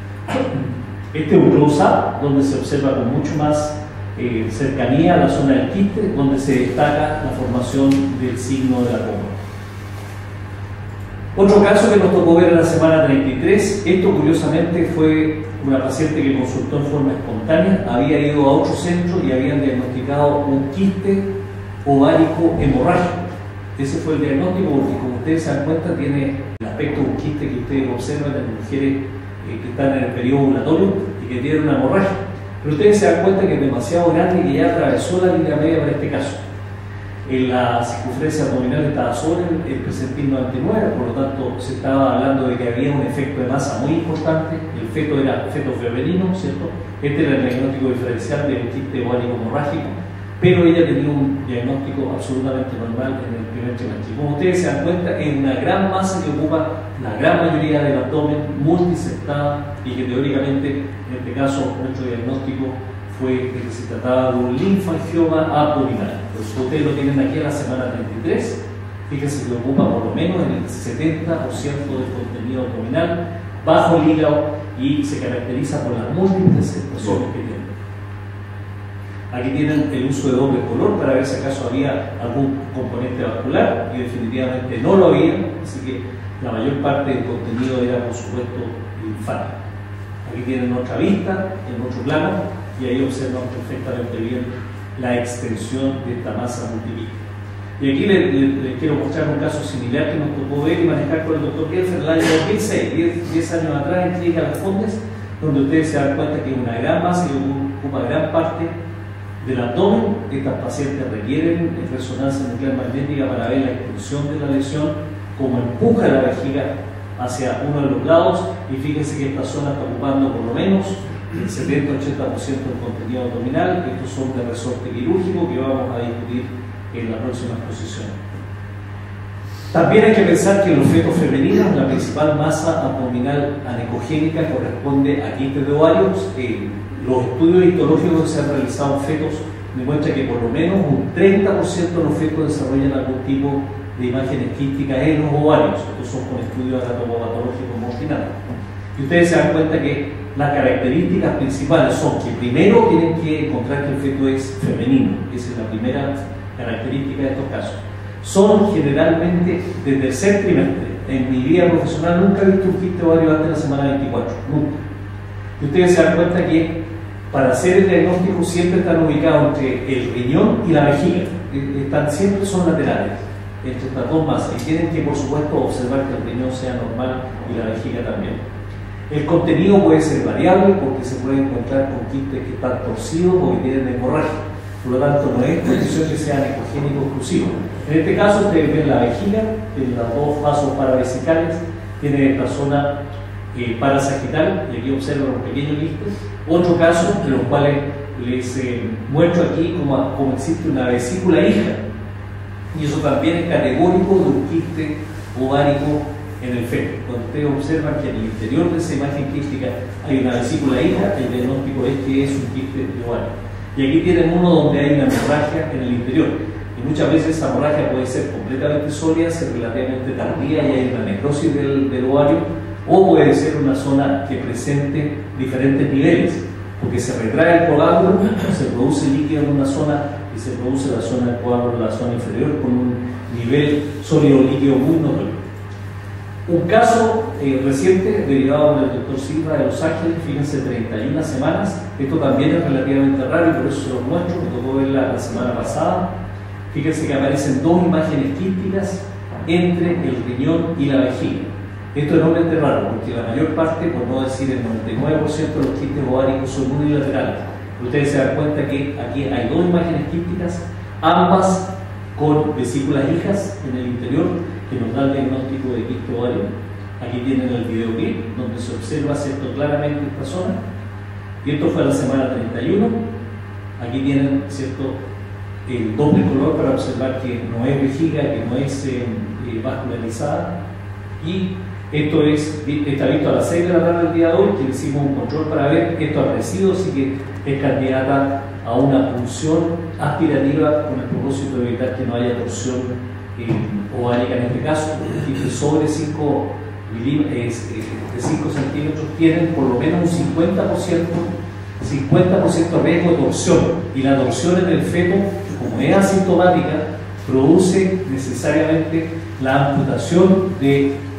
Este es un close-up donde se observa con mucho más eh, cercanía a la zona del quiste, donde se destaca la formación del signo de la coma. Otro caso que nos tocó ver en la semana treinta y tres, esto curiosamente fue una paciente que consultó en forma espontánea, había ido a otro centro y habían diagnosticado un quiste ovárico hemorrágico. Ese fue el diagnóstico porque, como ustedes se dan cuenta, tiene el aspecto de un quiste que ustedes observan en las mujeres eh, que están en el periodo ovulatorio y que tienen una hemorragia. Pero ustedes se dan cuenta que es demasiado grande y que ya atravesó la línea media para este caso. En la circunferencia abdominal estaba sobre el presentil noventa y nueve, por lo tanto se estaba hablando de que había un efecto de masa muy importante. El feto era feto femenino, ¿cierto? Este era el diagnóstico diferencial de un quiste ovárico hemorrágico, pero ella tenía un diagnóstico absolutamente normal en el primer trimestre. Como ustedes se dan cuenta, es una gran masa que ocupa la gran mayoría del abdomen, multisectada, y que teóricamente, en este caso, nuestro diagnóstico fue de que se trataba de un linfangioma abdominal. Pues ustedes lo tienen aquí a la semana treinta y tres, fíjense que ocupa por lo menos el setenta por ciento del contenido abdominal, bajo el hígado, y se caracteriza por las múltiples expresiones que tiene. Aquí tienen el uso de doble color para ver si acaso había algún componente vascular, y definitivamente no lo había, así que la mayor parte del contenido era, por supuesto, linfático. Aquí tienen otra vista, en otro plano, y ahí observan perfectamente bien la extensión de esta masa multiquística. Y aquí les, les, les quiero mostrar un caso similar que nos tocó ver y manejar con el doctor Gelfer el año dos mil seis, diez años atrás, en Clínica Las Condes, donde ustedes se dan cuenta que es una gran masa que ocupa gran parte del abdomen. Estas pacientes requieren resonancia nuclear magnética para ver la extensión de la lesión, cómo empuja la vejiga hacia uno de los lados, y fíjense que esta zona está ocupando por lo menos el setenta a ochenta por ciento del contenido abdominal. Estos son de resorte quirúrgico que vamos a discutir en la próxima exposición. También hay que pensar que en los fetos femeninos la principal masa abdominal anecogénica corresponde a quistes de ovarios. Eh, los estudios histológicos que se han realizado en fetos demuestran que por lo menos un treinta por ciento de los fetos desarrollan algún tipo de imágenes quísticas en los ovarios. Estos son con estudios anatopopatológicos morfinales. Y ustedes se dan cuenta que las características principales son que primero tienen que encontrar que el feto es femenino. Esa es la primera característica de estos casos. Son generalmente de tercer trimestre. En mi vida profesional nunca he visto un quiste ovario antes de la semana veinticuatro, nunca. Y ustedes se dan cuenta que para hacer el diagnóstico siempre están ubicados entre el riñón y la vejiga. Están, siempre son laterales entre estas dos masas, y tienen que, por supuesto, observar que el riñón sea normal y la vejiga también. El contenido puede ser variable porque se puede encontrar con quistes que están torcidos o que tienen hemorragia. Por lo tanto, no es condición que sea anecogénico exclusivo. En este caso, ustedes ven la vejiga, en los dos vasos paravesicales, tiene esta zona eh, parasagital, y aquí observan un pequeño quiste. Otro caso, en los cuales les eh, muestro aquí cómo, cómo existe una vesícula hija, y eso también es categórico de un quiste ovárico en el feto. Cuando ustedes observan que en el interior de esa imagen quística hay una vesícula hija, el diagnóstico es que es un quiste de ovario. Y aquí tienen uno donde hay una hemorragia en el interior, y muchas veces esa hemorragia puede ser completamente sólida, ser relativamente tardía y hay una necrosis del, del ovario, o puede ser una zona que presente diferentes niveles, porque se retrae el coágulo, se produce líquido en una zona y se produce la zona del coágulo en la zona inferior con un nivel sólido líquido muy notorio. Un caso eh, reciente derivado del doctor Silva de Los Ángeles, fíjense, treinta y una semanas. Esto también es relativamente raro y por eso se los muestro, me tocó verla la semana pasada. Fíjense que aparecen dos imágenes quísticas entre el riñón y la vejiga. Esto es enormemente raro porque la mayor parte, por no decir el noventa y nueve por ciento de los quistes ováricos son unilaterales. Ustedes se dan cuenta que aquí hay dos imágenes quísticas, ambas con vesículas hijas en el interior, que nos da el diagnóstico de quiste ovario. Aquí tienen el videoclip donde se observa, ¿cierto?, claramente esta zona, y esto fue a la semana treinta y uno. Aquí tienen, ¿cierto?, el doble color para observar que no es vejiga, que no es eh, eh, vascularizada, y esto es, está visto a las seis de la tarde del día de hoy, que hicimos un control para ver que esto ha crecido, así que es candidata a una punción aspirativa con el propósito de evitar que no haya torsión eh, ovárica en este caso. Y sobre cinco centímetros tienen por lo menos un cincuenta por ciento, cincuenta por ciento riesgo de torsión, y la torsión en el feto, como es asintomática, produce necesariamente la amputación del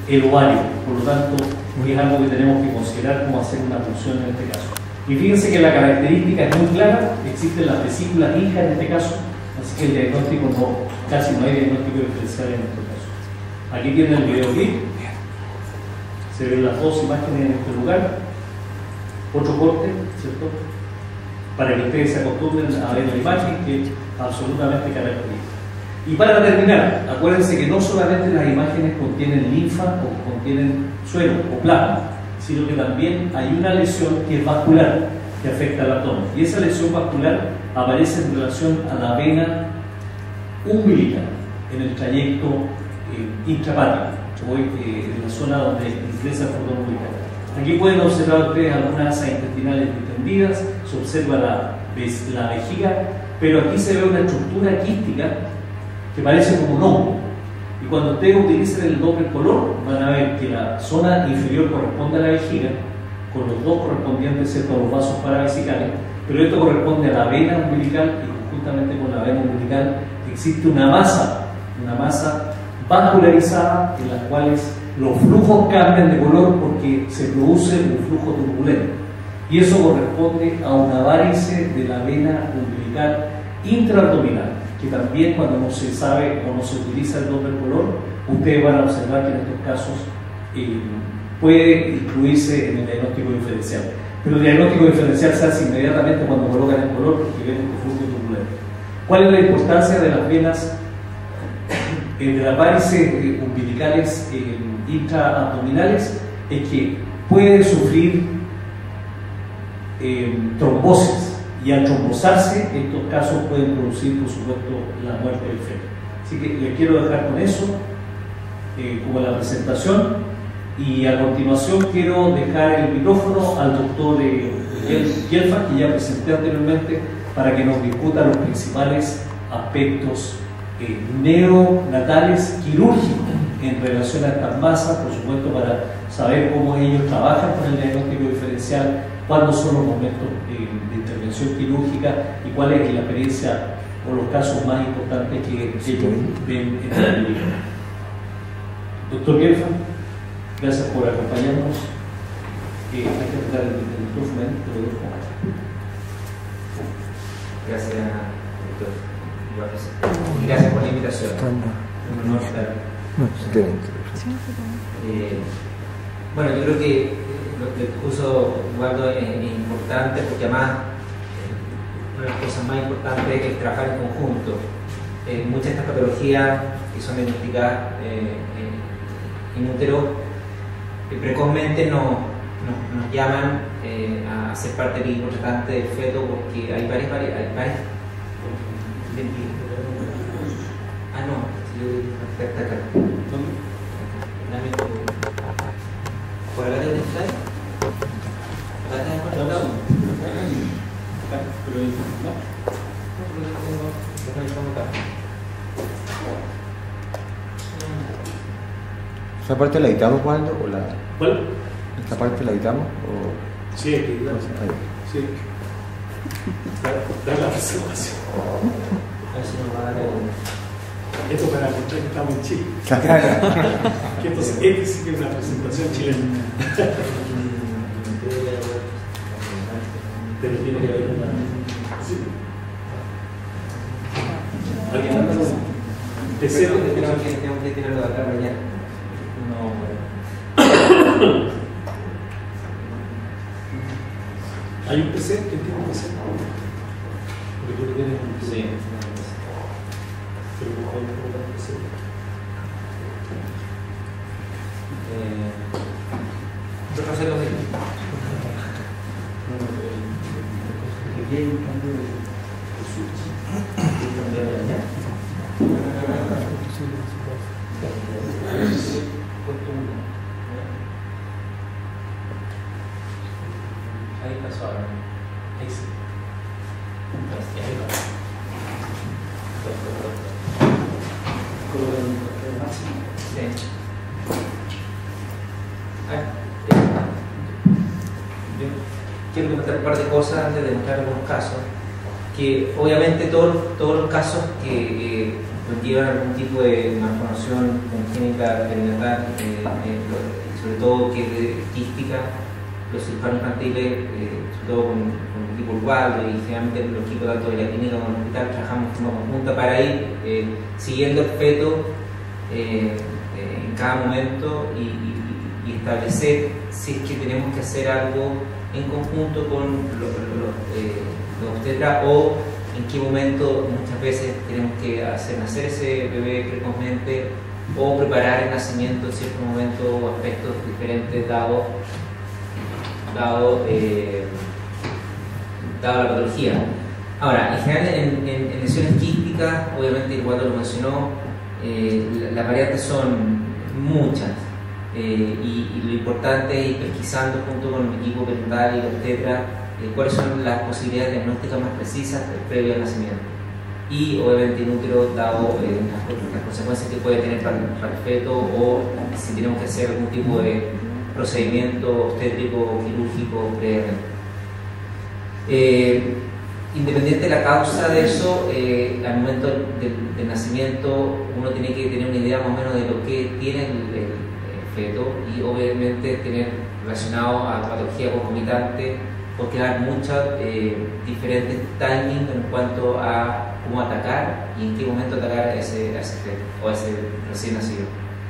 el ovario. Por lo tanto, es algo que tenemos que considerar como hacer una punción en este caso. Y fíjense que la característica es muy clara, existen las vesículas hijas en este caso, así que el diagnóstico no, casi no hay diagnóstico diferencial en este caso. Aquí tienen el videoclip, se ven las dos imágenes en este lugar, otro corte, ¿cierto? Para que ustedes se acostumbren a ver la imagen, que es absolutamente característica. Y para terminar, acuérdense que no solamente las imágenes contienen linfa o contienen suero o plasma, sino que también hay una lesión que es vascular, que afecta al abdomen. Y esa lesión vascular aparece en relación a la vena umbilical, en el trayecto eh, intrahepático, o eh, en la zona donde ingresa el cordón umbilical. Aquí pueden observar ustedes algunas asas intestinales distendidas, se observa la, la vejiga, pero aquí se ve una estructura quística que parece como un hongo. Y cuando ustedes utilicen el Doppler color, van a ver que la zona inferior corresponde a la vejiga, con los dos correspondientes ¿cierto? A los vasos paravesicales, pero esto corresponde a la vena umbilical, y conjuntamente con la vena umbilical existe una masa, una masa vascularizada en las cuales los flujos cambian de color porque se produce un flujo turbulento. Y eso corresponde a una varice de la vena umbilical intraabdominal, que también cuando no se sabe o no se utiliza el Doppler color, ustedes van a observar que en estos casos eh, puede incluirse en el diagnóstico diferencial. Pero el diagnóstico diferencial se hace inmediatamente cuando colocan el color porque vemos que flujo turbulento. ¿Cuál es la importancia de las venas, eh, de las varices eh, umbilicales eh, intraabdominales? Es que puede sufrir eh, trombosis. Y al trombosarse, estos casos pueden producir, por supuesto, la muerte del feto. Así que les quiero dejar con eso, eh, como la presentación, y a continuación quiero dejar el micrófono al doctor eh, Gelfand, que ya presenté anteriormente, para que nos discuta los principales aspectos eh, neonatales quirúrgicos en relación a estas masas, por supuesto, para saber cómo ellos trabajan con el diagnóstico diferencial, cuándo son los momentos eh, de intervención quirúrgica y cuál es la experiencia o los casos más importantes que ellos ven en la clínica. Doctor Gelfand, gracias por acompañarnos. Eh, hay que tratar el micrófono, te lo dejo. Gracias, doctor. Gracias por la invitación. Un honor estar. Eh, bueno, yo creo que lo que puso Eduardo es, es importante porque además eh, una de las cosas más importantes es trabajar en conjunto. Eh, muchas de estas patologías que son diagnosticadas eh, eh, in útero eh, precozmente nos, nos, nos llaman eh, a ser parte del equipo tratante del feto porque hay varias, varias, hay varias ah no, yo acá, acá. Dame tu por acá te está acá te has cortado Pero no. ¿Esa parte la editamos cuando? ¿O la... ¿Cuál? ¿Esta parte la editamos? O... Sí, hay que editar. Sí. Dar la presentación. a ver si nos va a dar el... Esto para mostrar que estamos en Chile. Que esto, este sí que es una presentación chilena. Pero tiene que haber una. Sí. ¿Alguien anda? ¿Te sé? Tenemos que, tenemos que tirarlo de acá para allá. No. ¿Hay un P C? ¿Quién tiene un P C? Porque tú tienes un P C. Sí. Pero no hay un P C. Eh, yo no sé lo que Aquí hay un cambio de switch. ahí pasó ahora. Ahí sí. Ahí va. Con el máximo. Sí. Ah, yo quiero comentar un par de cosas antes de mostrar algunos casos que obviamente todo, todos los casos que eh, conllevan algún tipo de malformación congénita perinatal, eh, eh, sobre todo que es quística, los cirujanos infantiles, eh, sobre todo con, con el equipo Uruguayo y generalmente los equipos tanto de la clínica como del hospital, trabajamos de forma conjunta para ir eh, siguiendo el feto eh, eh, en cada momento y, y, y establecer si es que tenemos que hacer algo en conjunto con los, los, eh, los obstetras o en qué momento muchas veces tenemos que hacer nacer ese bebé precozmente o preparar el nacimiento en cierto momento o aspectos diferentes dado, dado, eh, dado la patología. Ahora, en general en, en, en lesiones quísticas, obviamente igual lo mencionó, eh, las la variantes son muchas. Eh, y, y lo importante es ir pesquisando junto con el equipo perinatal y el obstetra eh, cuáles son las posibilidades diagnósticas más precisas previo al nacimiento y obviamente in útero dado eh, las, las consecuencias que puede tener para, para el feto o si tenemos que hacer algún tipo de procedimiento obstétrico o quirúrgico previamente. Eh, independiente de la causa de eso, eh, al momento del, del nacimiento uno tiene que tener una idea más o menos de lo que tiene el, el feto y obviamente tener relacionado a patología concomitante porque hay muchos eh, diferentes timings en cuanto a cómo atacar y en qué momento atacar a ese, a ese feto o a ese recién nacido.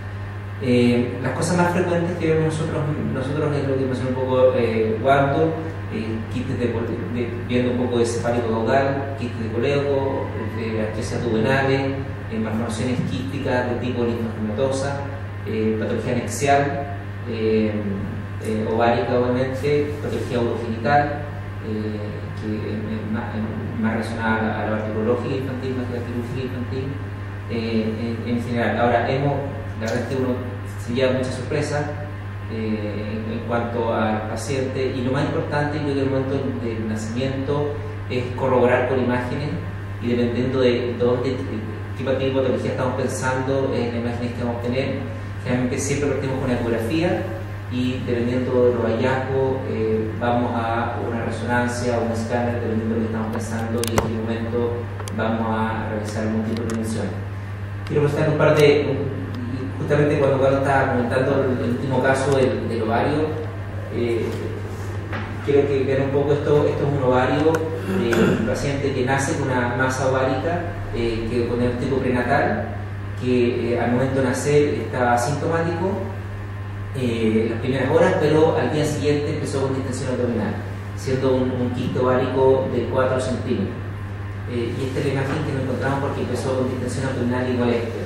Eh, las cosas más frecuentes que vemos nosotros, nosotros es lo que mencionó un poco eh, Waldo, eh, quistes de, de, viendo un poco de cefálico caudal, quistes de colédoco, de atresia tubenales, eh, malformaciones quísticas de tipo linfangiomatosas, Eh, patología anexial, eh, eh, ovárica obviamente, patología urogenital, eh, que es más, es más relacionada a la parte urológica infantil más que la quirúrgica infantil, eh, en, en general. Ahora, hemos, la verdad es que uno se lleva mucha sorpresa eh, en, en cuanto al paciente y lo más importante, yo creo que el momento del nacimiento es corroborar con imágenes y dependiendo de dónde, qué tipo de patología estamos pensando en las imágenes que vamos a tener. Generalmente siempre partimos con una ecografía y dependiendo de los hallazgos eh, vamos a una resonancia o un escáner dependiendo de lo que estamos pensando y en qué momento vamos a realizar algún tipo de intervención. Quiero presentar un par de, justamente cuando Carlos estaba comentando el, el último caso del, del ovario, eh, quiero que vean un poco esto. Esto es un ovario de un paciente que nace con una masa ovárica eh, que con el tipo prenatal que eh, al momento de nacer estaba asintomático eh, las primeras horas, pero al día siguiente empezó con distensión abdominal, siendo un, un quiste ovárico de cuatro centímetros. Eh, y esta es la imagen que nos encontramos porque empezó con distensión abdominal y molestia.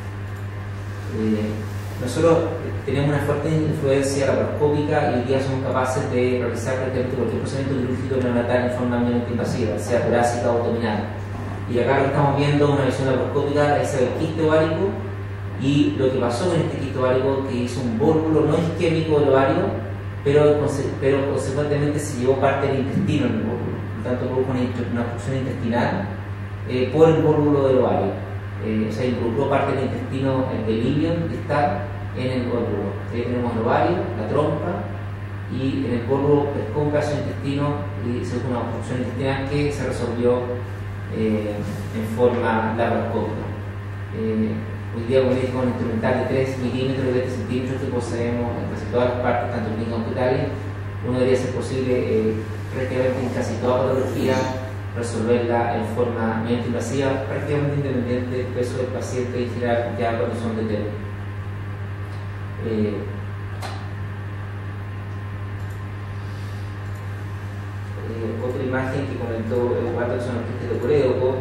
Eh, nosotros tenemos una fuerte influencia laparoscópica y hoy día somos capaces de realizar prácticamente cualquier procedimiento quirúrgico neonatal en forma mínimamente invasiva, sea torácica o abdominal. Y acá lo que estamos viendo, una visión laparoscópica, es el quiste ovárico y lo que pasó con este quiste ovárico que hizo un vórmulo no isquémico del ovario, pero, pero consecuentemente se llevó parte del intestino en el vórmulo, por lo tanto produjo una, una obstrucción intestinal eh, por el vórmulo del ovario. Eh, o sea, involucró parte del intestino del ilion que está en el vórmulo. Ahí tenemos el ovario, la trompa y en el vórmulo pescó un pedazo de intestino y se hizo una obstrucción intestinal que se resolvió Eh, en forma laparoscópica. Eh, hoy día con un instrumental de tres milímetros y veinte centímetros que poseemos en casi todas las partes, tanto en clínicas hospitales, uno debería ser posible eh, prácticamente en casi toda patología resolverla en forma menos invasiva, prácticamente independiente del peso del paciente y general ya cuando son de tele. Eh, Eh, otra imagen que comentó Eduardo son los quistes de colédoco.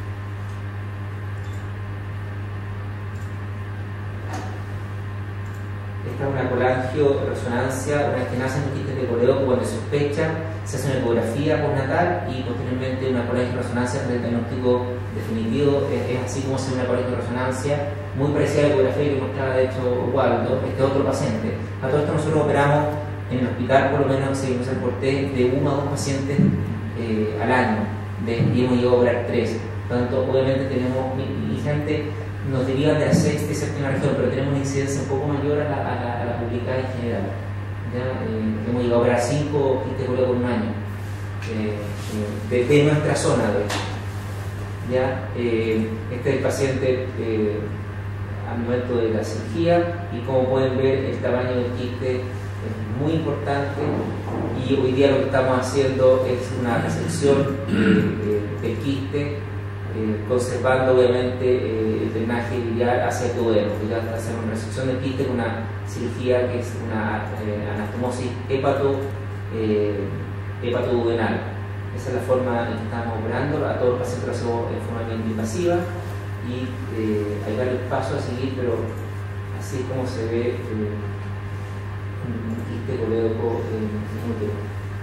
Esta es una colangio-resonancia. Una vez que nacen los quistes de colédoco, cuando se sospecha, se hace una ecografía postnatal y posteriormente una colangio-resonancia para el diagnóstico definitivo. Es, es así como se hace una colangio-resonancia, muy parecida a la ecografía que mostraba de hecho Waldo, este otro paciente. A todo esto nosotros operamos en el hospital, por lo menos seguimos el porté de uno a dos pacientes eh, al año, de, y hemos llegado a operar tres. Por lo tanto, obviamente tenemos, y gente nos derivan de la sexta y séptima región, pero tenemos una incidencia un poco mayor a la, a la, a la pública en general. ¿Ya? Eh, hemos llegado a operar cinco quistes de colédoco en un año. Eh, eh, de, de nuestra zona, de hecho. ¿Ya? Eh, este es el paciente eh, al momento de la cirugía, y como pueden ver el tamaño del quiste es muy importante, y hoy día lo que estamos haciendo es una resección eh, del quiste, eh, conservando obviamente eh, el drenaje biliar hacia el duodeno. Ya hacemos una resección del quiste con una cirugía que es una eh, anastomosis hepato, eh, hepatoduodenal. Esa es la forma en que estamos operando. A todos los pacientes lo hacemos de forma bien invasiva, y eh, hay varios pasos a seguir, pero así es como se ve eh, un quiste colédoco en útero.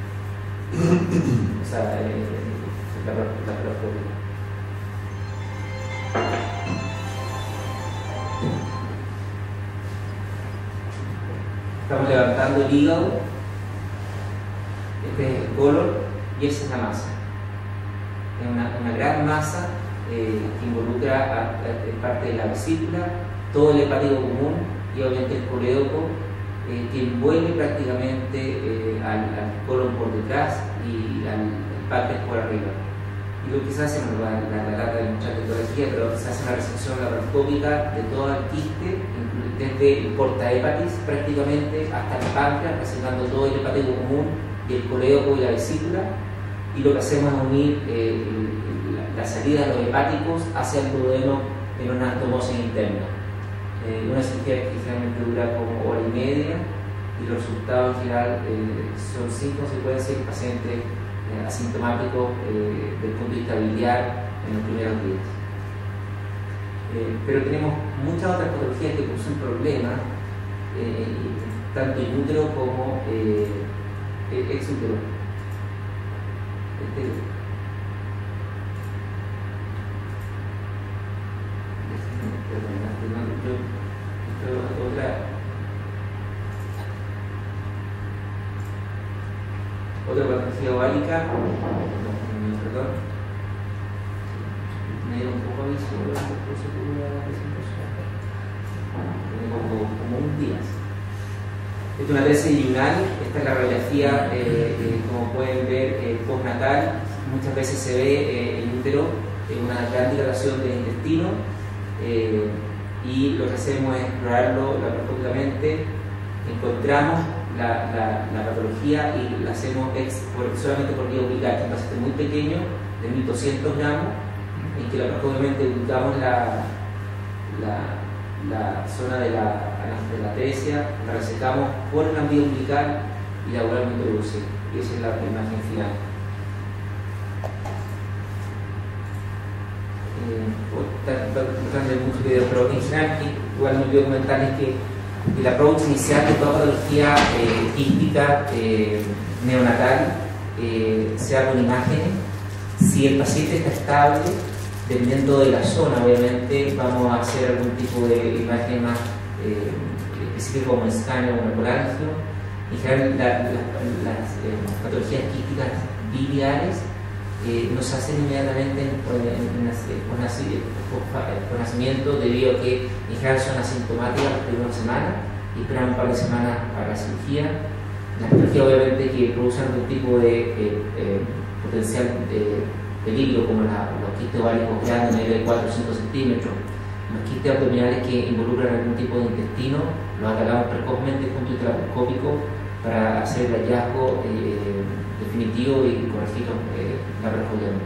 O sea, eh, la laparoscopia. Estamos levantando el hígado. Este es el colon y esa es la masa. Es una, una gran masa eh, que involucra a, a, a parte de la vesícula, todo el hepático común y obviamente el colédoco, eh, que envuelve prácticamente eh, al, al colon por detrás y al, al páncreas por arriba. Y lo que se hace, no la, la, la lata de mucha tecnología, pero se hace una resección laparoscópica de todo el quiste, desde el portahepatis prácticamente hasta el páncreas, resecando todo el hepático común y el colédoco y la vesícula, y lo que hacemos es unir eh, el, la, la salida de los hepáticos hacia el duodeno en una anastomosis interna. Eh, una cirugía que generalmente dura como hora y media, y los resultados en general eh, son cinco secuencias de pacientes eh, asintomáticos eh, desde el punto de vista biliar en los primeros días. Eh, pero tenemos muchas otras patologías que producen problemas, eh, tanto in útero como eh, ex útero. Este, otra, otra patología ovárica, perdón, me dieron un poco aviso de la presentación, como, como un día. Esta es una tesis yunal. Esta es la radiografía, eh, eh, como pueden ver, eh, postnatal. Muchas veces se ve eh, el útero en una gran dilatación del intestino, eh, y lo que hacemos es explorarlo laparoscópicamente. Encontramos la, la, la patología y la hacemos ex, por, solamente por vía ubical. Es un paciente muy pequeño, de mil doscientos gramos, en que laparoscópicamente ubicamos la, la, la zona de la, de la atresia, la resecamos por una vía umbilical y la volvemos a introducir. Y esa es la, la imagen final. Eh, muchos videos, pero en general, igual me olvidé comentarles que el approach inicial de toda patología eh, quística eh, neonatal eh, sea con imágenes. Si el paciente está estable, dependiendo de la zona, obviamente vamos a hacer algún tipo de imagen más eh, específica, como escáner o ecografía. En general, la, la, las eh, patologías quísticas biliares eh, nos hacen inmediatamente por nacimiento, debido a que en general son asintomáticas las primeras semanas y esperan un par de semanas para la cirugía. Las patologías obviamente que producen algún tipo de eh, eh, potencial de peligro, como la, los quistes ováricos grandes, medio de cuatro o cinco centímetros, los quistes abdominales que involucran algún tipo de intestino, los atacamos precozmente junto al laparoscópico para hacer el hallazgo eh, definitivo y corregir eh, laparoscópicamente.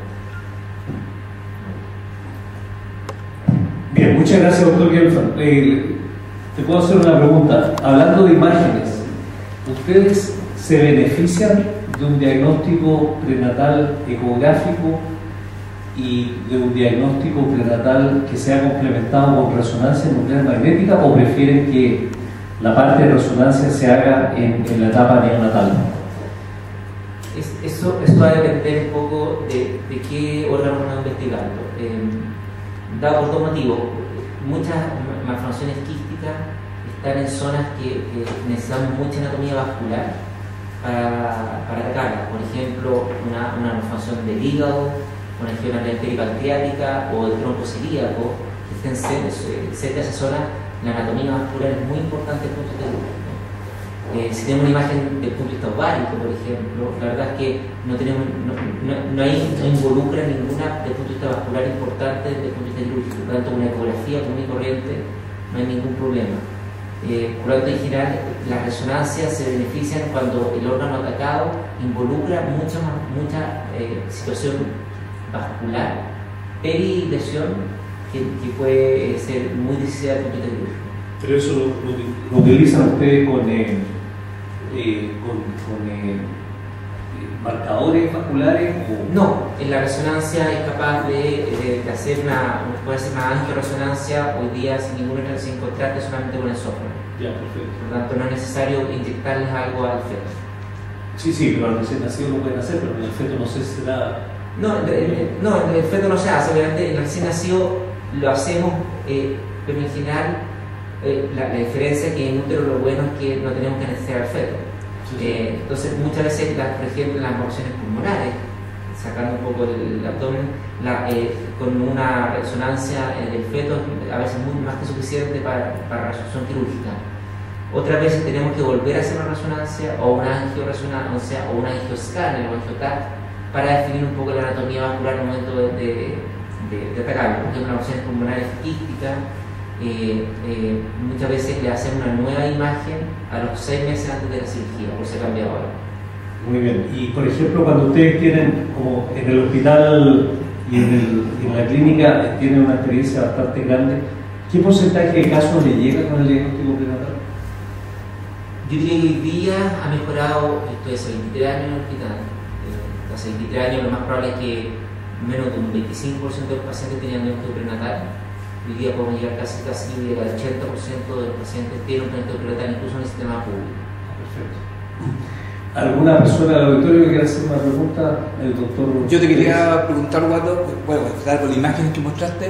Bien, muchas gracias, doctor Gelfand. Eh, te puedo hacer una pregunta. Hablando de imágenes, ¿ustedes se benefician de un diagnóstico prenatal ecográfico y de un diagnóstico prenatal que sea complementado con resonancia nuclear magnética, o prefieren que la parte de resonancia se haga en, en la etapa neonatal? Es, eso, eso va a depender un poco de, de qué órgano estamos investigando. Eh, dado por dos motivos. Muchas malformaciones quísticas están en zonas que, que necesitan mucha anatomía vascular para, para atacarlas. Por ejemplo, una, una malformación del hígado, una región peripancreática o del tronco celíaco, que estén cerca de esa zona. La anatomía vascular es muy importante en punto de ¿no? Eh, si tenemos una imagen del punto de vista ovárico, por ejemplo, la verdad es que no, tenemos, no, no, no, hay, no involucra ninguna, desde el punto de vista vascular, importante desde el punto de vista quirúrgico. Por lo tanto, una ecografía común y corriente no hay ningún problema. Eh, por lo tanto, en general, las resonancias se benefician cuando el órgano atacado involucra mucha, mucha eh, situación vascular, perilesión, que, que puede ser muy decisiva desde el punto de vista quirúrgico. Pero eso lo, lo, lo utilizan ustedes con, eh, eh, con, con eh, marcadores vasculares o... No, en la resonancia es capaz de, de, de hacer una, puede hacer una angioresonancia hoy día sin ninguna sin contraste, solamente con el software. Ya, perfecto. Por lo tanto, no es necesario inyectarles algo al feto. Sí, sí, pero al recién nacido lo pueden hacer, pero en el feto no sé si será... No, en el, no, en el feto no se hace, obviamente en el recién nacido lo hacemos, eh, pero en general eh, la, la diferencia es que en útero lo bueno es que no tenemos que anestesiar al feto. Sí, sí. Eh, entonces muchas veces, las, por ejemplo, las morciones pulmonares, sacando un poco el, el abdomen, la, eh, con una resonancia del feto a veces muy más que suficiente para, para la resolución quirúrgica. Otras veces tenemos que volver a hacer una resonancia o una angioresonancia o una angioscanner o angiotac para definir un poco la anatomía vascular al momento de, de, de, de atacar. Por ejemplo, una morciones pulmonares quísticas, eh, eh, muchas veces le hacen una nueva imagen a los seis meses antes de la cirugía, por se cambia ahora. Muy bien. Y por ejemplo, cuando ustedes tienen, como en el hospital y en, el, en la clínica, tienen una experiencia bastante grande, ¿qué porcentaje de casos le llega con el diagnóstico prenatal? Yo diría que hoy día ha mejorado, esto es hace veintitrés años en el hospital. Eh, hace veintitrés años lo más probable es que menos de un veinticinco por ciento de los pacientes tenían diagnóstico prenatal. Hoy día podemos llegar casi, casi al ochenta por ciento de los pacientes tienen un diagnóstico prenatal, incluso en el sistema público. Perfecto. ¿Alguna persona del auditorio que quiera hacer una pregunta? El doctor... Yo te quería preguntar, Waldo, bueno, con las imágenes que mostraste,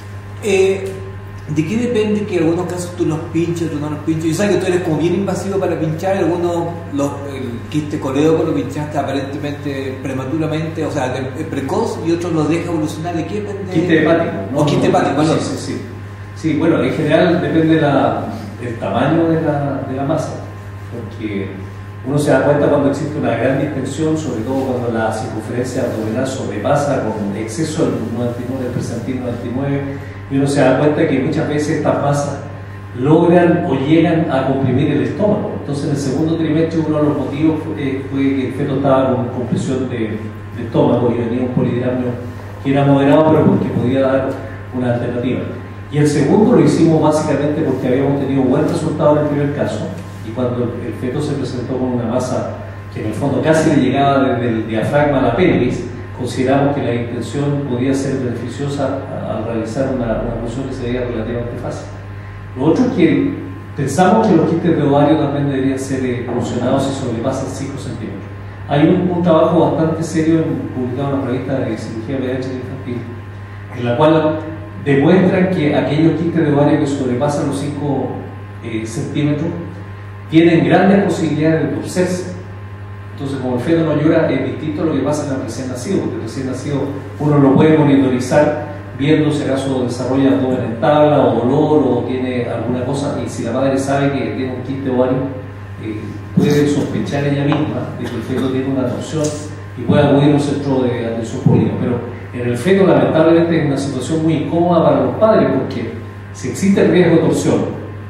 eh, ¿de qué depende que en algunos casos tú los pinches, tú no los pinches? Yo sé que tú eres como bien invasivo para pinchar, algunos, los, el quiste colédoco lo pinchaste aparentemente prematuramente, o sea, de, de precoz, y otros lo deja evolucionar. ¿De qué depende? Quiste hepático, ¿no? O quiste hepático, no, ¿no? Sí, sí, sí. Sí, bueno, en general depende la, del tamaño de la, de la masa, porque uno se da cuenta cuando existe una gran distensión, sobre todo cuando la circunferencia abdominal sobrepasa con exceso del noventa y nueve, del percentil noventa y nueve, y uno se da cuenta que muchas veces estas masas logran o llegan a comprimir el estómago. Entonces en el segundo trimestre uno de los motivos fue, fue que el feto estaba con compresión de, de estómago y venía un polidramio que era moderado, pero porque podía dar una alternativa. Y el segundo lo hicimos básicamente porque habíamos tenido buen resultado en el primer caso, y cuando el feto se presentó con una masa que en el fondo casi le llegaba desde el diafragma a la pelvis, consideramos que la intención podía ser beneficiosa al realizar una, una función que se veía relativamente fácil. Lo otro es que pensamos que los quistes de ovario también deberían ser evolucionados si sobrepasan cinco centímetros. Hay un, un trabajo bastante serio en, publicado en una revista de cirugía pediátrica infantil, en la cual demuestran que aquellos quistes de ovario que sobrepasan los cinco eh, centímetros tienen grandes posibilidades de torcerse. Entonces, como el feto no llora, es distinto a lo que pasa en el recién nacido, porque el recién nacido uno lo puede monitorizar viendo si acaso desarrolla abdomen en tabla o dolor o tiene alguna cosa, y si la madre sabe que tiene un quiste ovario, eh, puede sospechar ella misma de que el feto tiene una torsión y puede acudir a un centro de atención pública. Pero en el feto, lamentablemente, es una situación muy incómoda para los padres, porque si existe el riesgo de torsión,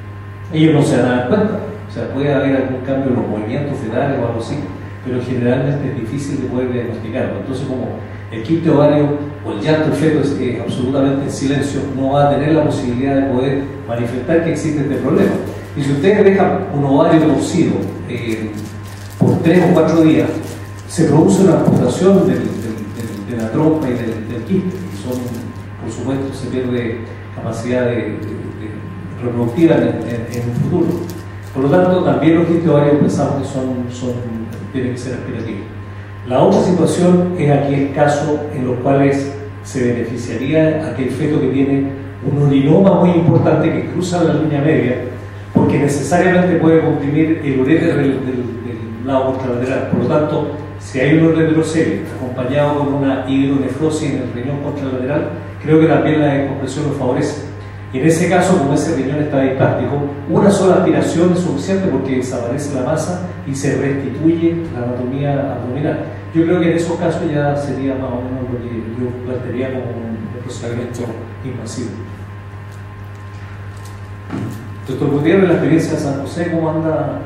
ellos no se van a dar cuenta. O sea, puede haber algún cambio en los movimientos fetales o algo así, pero generalmente es difícil de poder diagnosticarlo. Entonces, como el quiste ovario o el llanto del feto es eh, absolutamente en silencio, no va a tener la posibilidad de poder manifestar que existe este problema. Y si ustedes dejan un ovario torcido eh, por tres o cuatro días, se produce una amputación del, del, del, de la trompa y del, del quiste, y son, por supuesto, se pierde capacidad de, de, de reproductiva en, en, en un futuro. Por lo tanto, también los quistes ovarios pensamos que son, son, tienen que ser aspirativos. La otra situación es aquel caso en los cuales se beneficiaría aquel feto que tiene un urinoma muy importante que cruza la línea media, porque necesariamente puede comprimir el uréter del, del, del lado contralateral. Por lo tanto, si hay un ureterocele acompañado con una hidronefrosis en el riñón contralateral, creo que también la descompresión lo favorece. Y en ese caso, como ese riñón está displástico, una sola aspiración es suficiente porque desaparece la masa y se restituye la anatomía abdominal. Yo creo que en esos casos ya sería más o menos lo que yo plantearía como un procedimiento invasivo. Doctor Gutiérrez, la experiencia de San José, ¿cómo anda?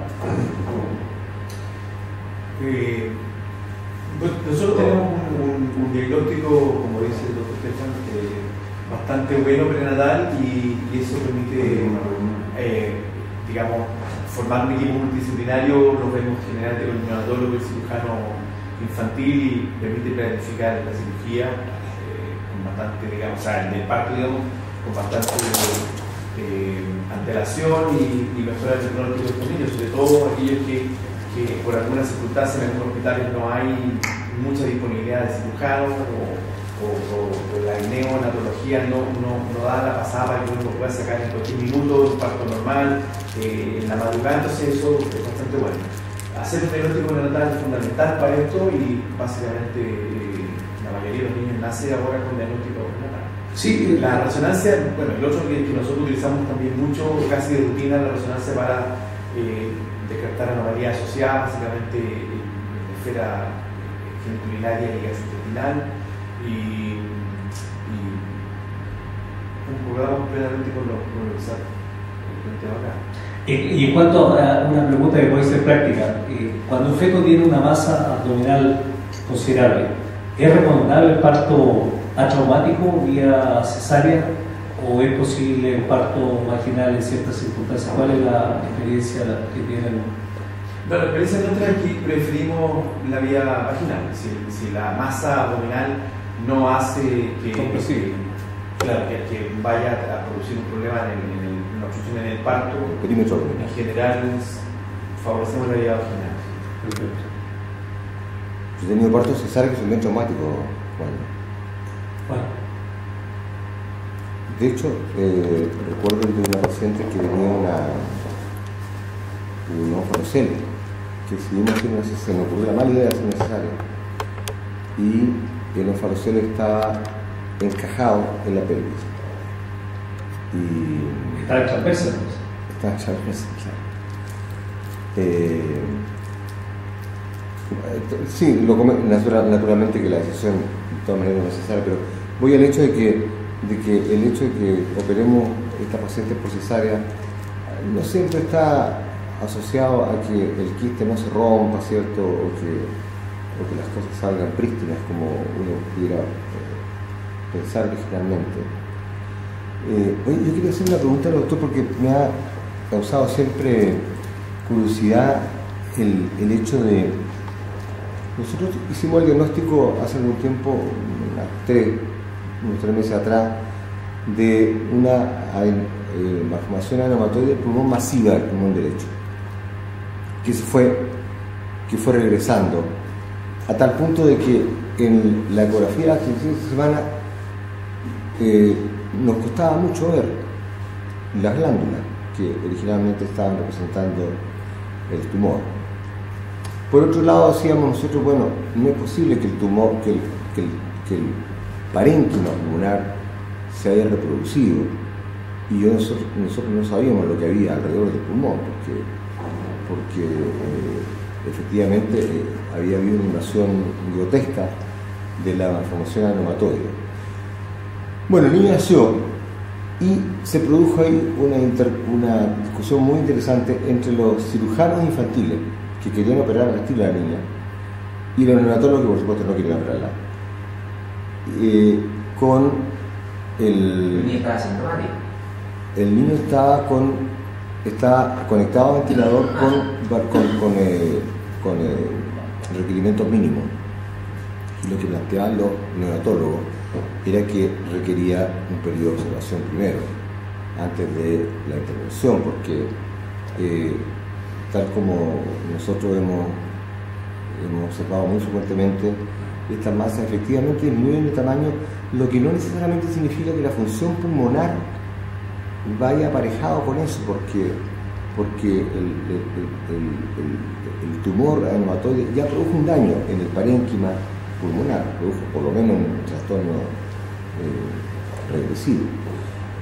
Eh, bueno, nosotros tenemos un, un, un diagnóstico, como dice el doctor Stefan, eh, bastante bueno prenatal y, y eso permite, eh, digamos, formar un equipo multidisciplinario. Nos vemos generalmente con el neonatólogo y el cirujano infantil y permite planificar la cirugía eh, con bastante, digamos, o sea, el del parto, digamos, con bastante eh, antelación y, y mejorar el pronóstico de los niños, sobre todo aquellos que, que por alguna circunstancia en algunos hospitales no hay mucha disponibilidad de cirujanos o O, o, o la neonatología no, no, no da la pasada para que uno lo pueda sacar en cualquier minuto, un parto normal, eh, en la madrugada, entonces eso es bastante bueno. Hacer un diagnóstico neonatal es fundamental para esto y básicamente eh, la mayoría de los niños nace ahora con diagnóstico neonatal. Sí, la resonancia, bueno, el otro que, que nosotros utilizamos también mucho, casi de rutina, la resonancia para eh, descartar anomalías asociadas, básicamente en la esfera genitourinaria y gastrointestinal. Y, y concordamos plenamente con lo, con lo que se ha planteado acá. Y en cuanto a una pregunta que puede ser práctica, cuando un feto tiene una masa abdominal considerable, ¿es recomendable el parto atraumático vía cesárea o es posible el parto vaginal en ciertas circunstancias? ¿Cuál es la experiencia que tienen? No, la experiencia nuestra es que preferimos la vía vaginal. Si, si la masa abdominal no hace que, que, claro, que, que vaya a producir un problema en, el, en el, una obstrucción en el parto, en general favorecemos la vía vaginal. Perfecto. Yo he tenido partos cesáreos que son bien traumáticos, Juan. Bueno. De hecho, eh, recuerdo de una paciente que tenía una un onfolocel, que decidimos hacer una cesárea, se me ocurrió la mala idea de hacer una cesárea. Y el onfolocel estaba encajado en la pelvis. Y ¿Está transversa? Está transversa, claro. Eh, sí, lo come, natural, naturalmente que la decisión de todas maneras es necesaria, pero voy al hecho de que, de que el hecho de que operemos esta paciente por cesárea no siempre está asociado a que el quiste no se rompa, ¿cierto? O que o que las cosas salgan prístinas como uno pudiera eh, pensar originalmente. Eh, oye, yo quería hacer una pregunta al doctor porque me ha causado siempre curiosidad el, el hecho de... Nosotros hicimos el diagnóstico hace algún tiempo, unas tres, unos tres meses atrás, de una eh, malformación anematoide del pulmón masiva del pulmón derecho, que se fue, que fue regresando a tal punto de que en la ecografía de la quince semana eh, nos costaba mucho ver las glándulas que originalmente estaban representando el tumor. Por otro lado, decíamos nosotros, bueno, no es posible que el tumor, que el, que el, que el parénquima pulmonar se haya reproducido y yo, nosotros, nosotros no sabíamos lo que había alrededor del pulmón, porque, porque eh, efectivamente eh, había habido una invasión grotesca de la malformación anematoide. Bueno, el niño nació y se produjo ahí una, inter, una discusión muy interesante entre los cirujanos infantiles que querían operar al estilo de la niña y los neonatólogos que por supuesto no querían operarla. Eh, con el... El niño estaba sintomático. El niño estaba con está conectado al ventilador con, con, con, eh, con eh, requerimientos mínimos. Y lo que planteaban los neonatólogos era que requería un periodo de observación primero, antes de la intervención, porque eh, tal como nosotros hemos, hemos observado muy frecuentemente, estas masas efectivamente disminuyen de tamaño, lo que no necesariamente significa que la función pulmonar vaya aparejado con eso, porque, porque el, el, el, el, el tumor anematoide ya produjo un daño en el parénquima pulmonar, produjo por lo menos un trastorno eh, regresivo.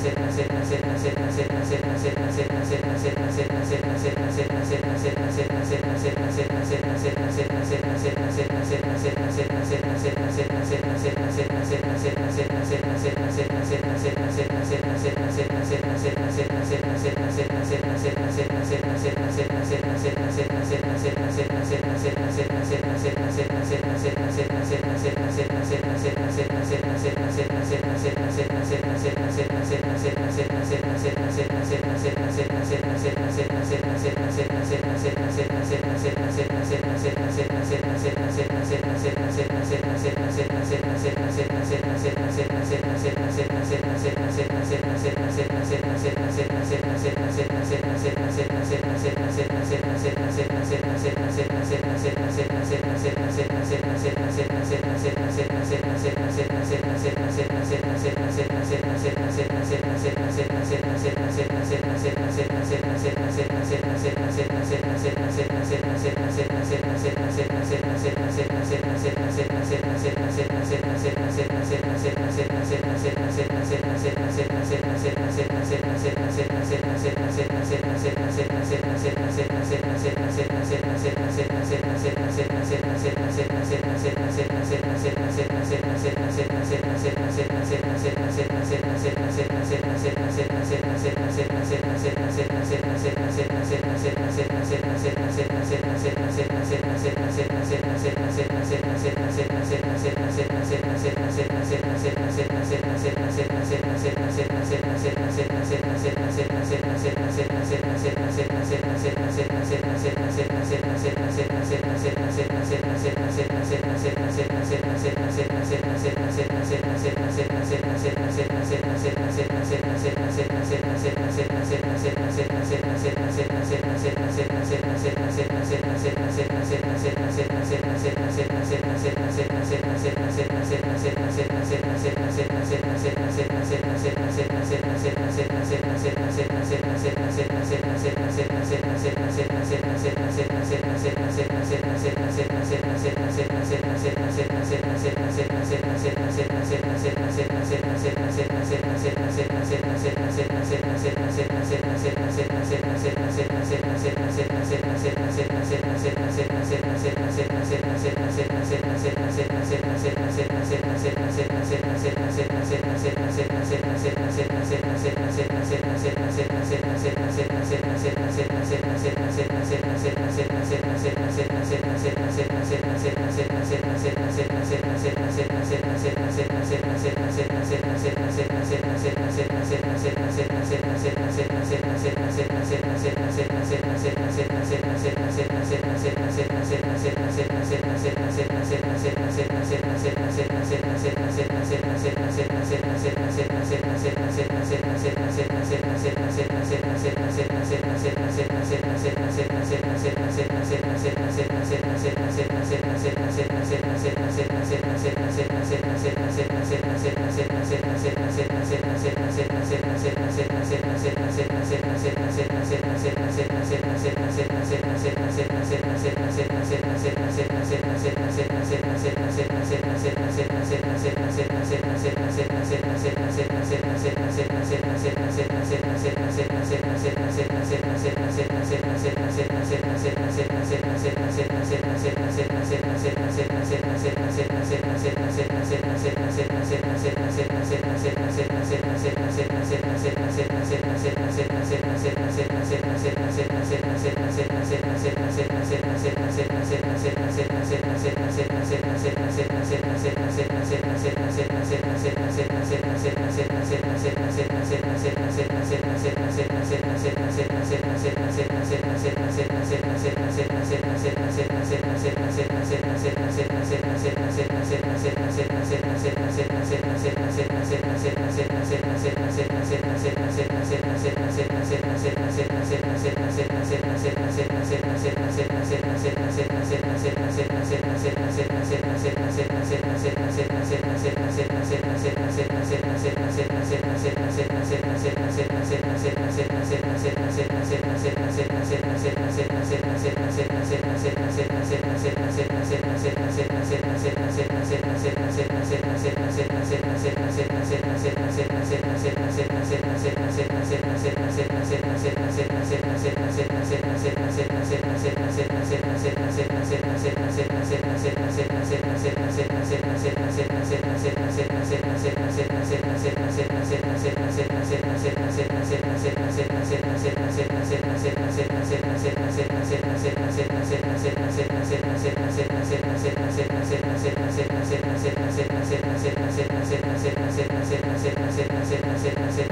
se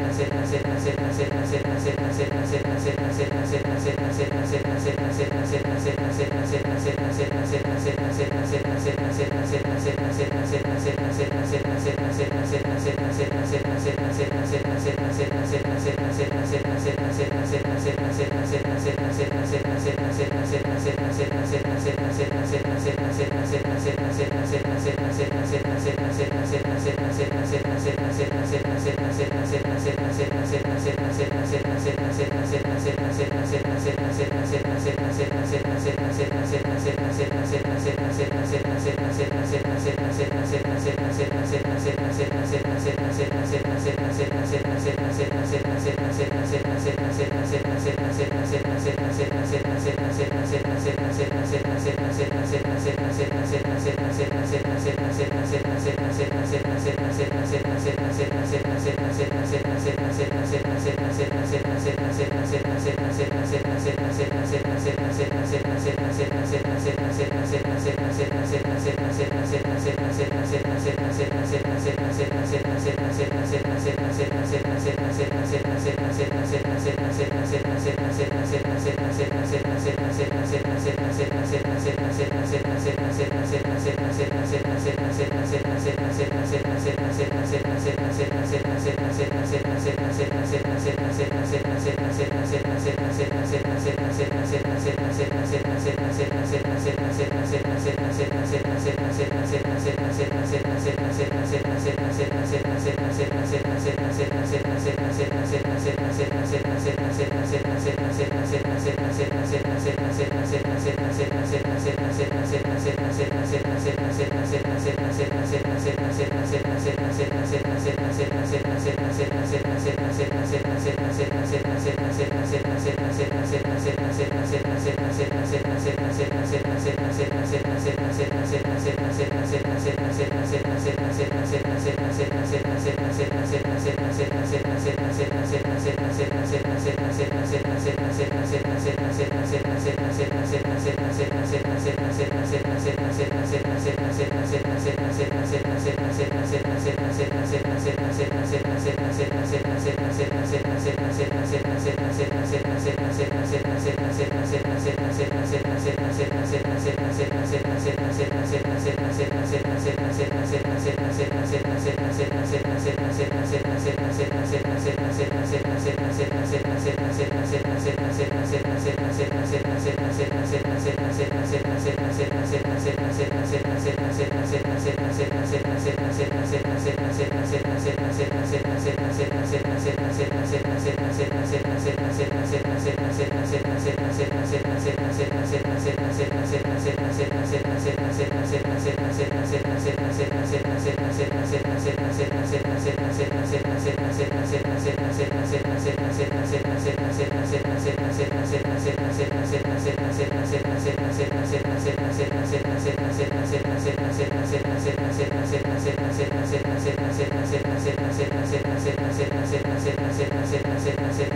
Gracias.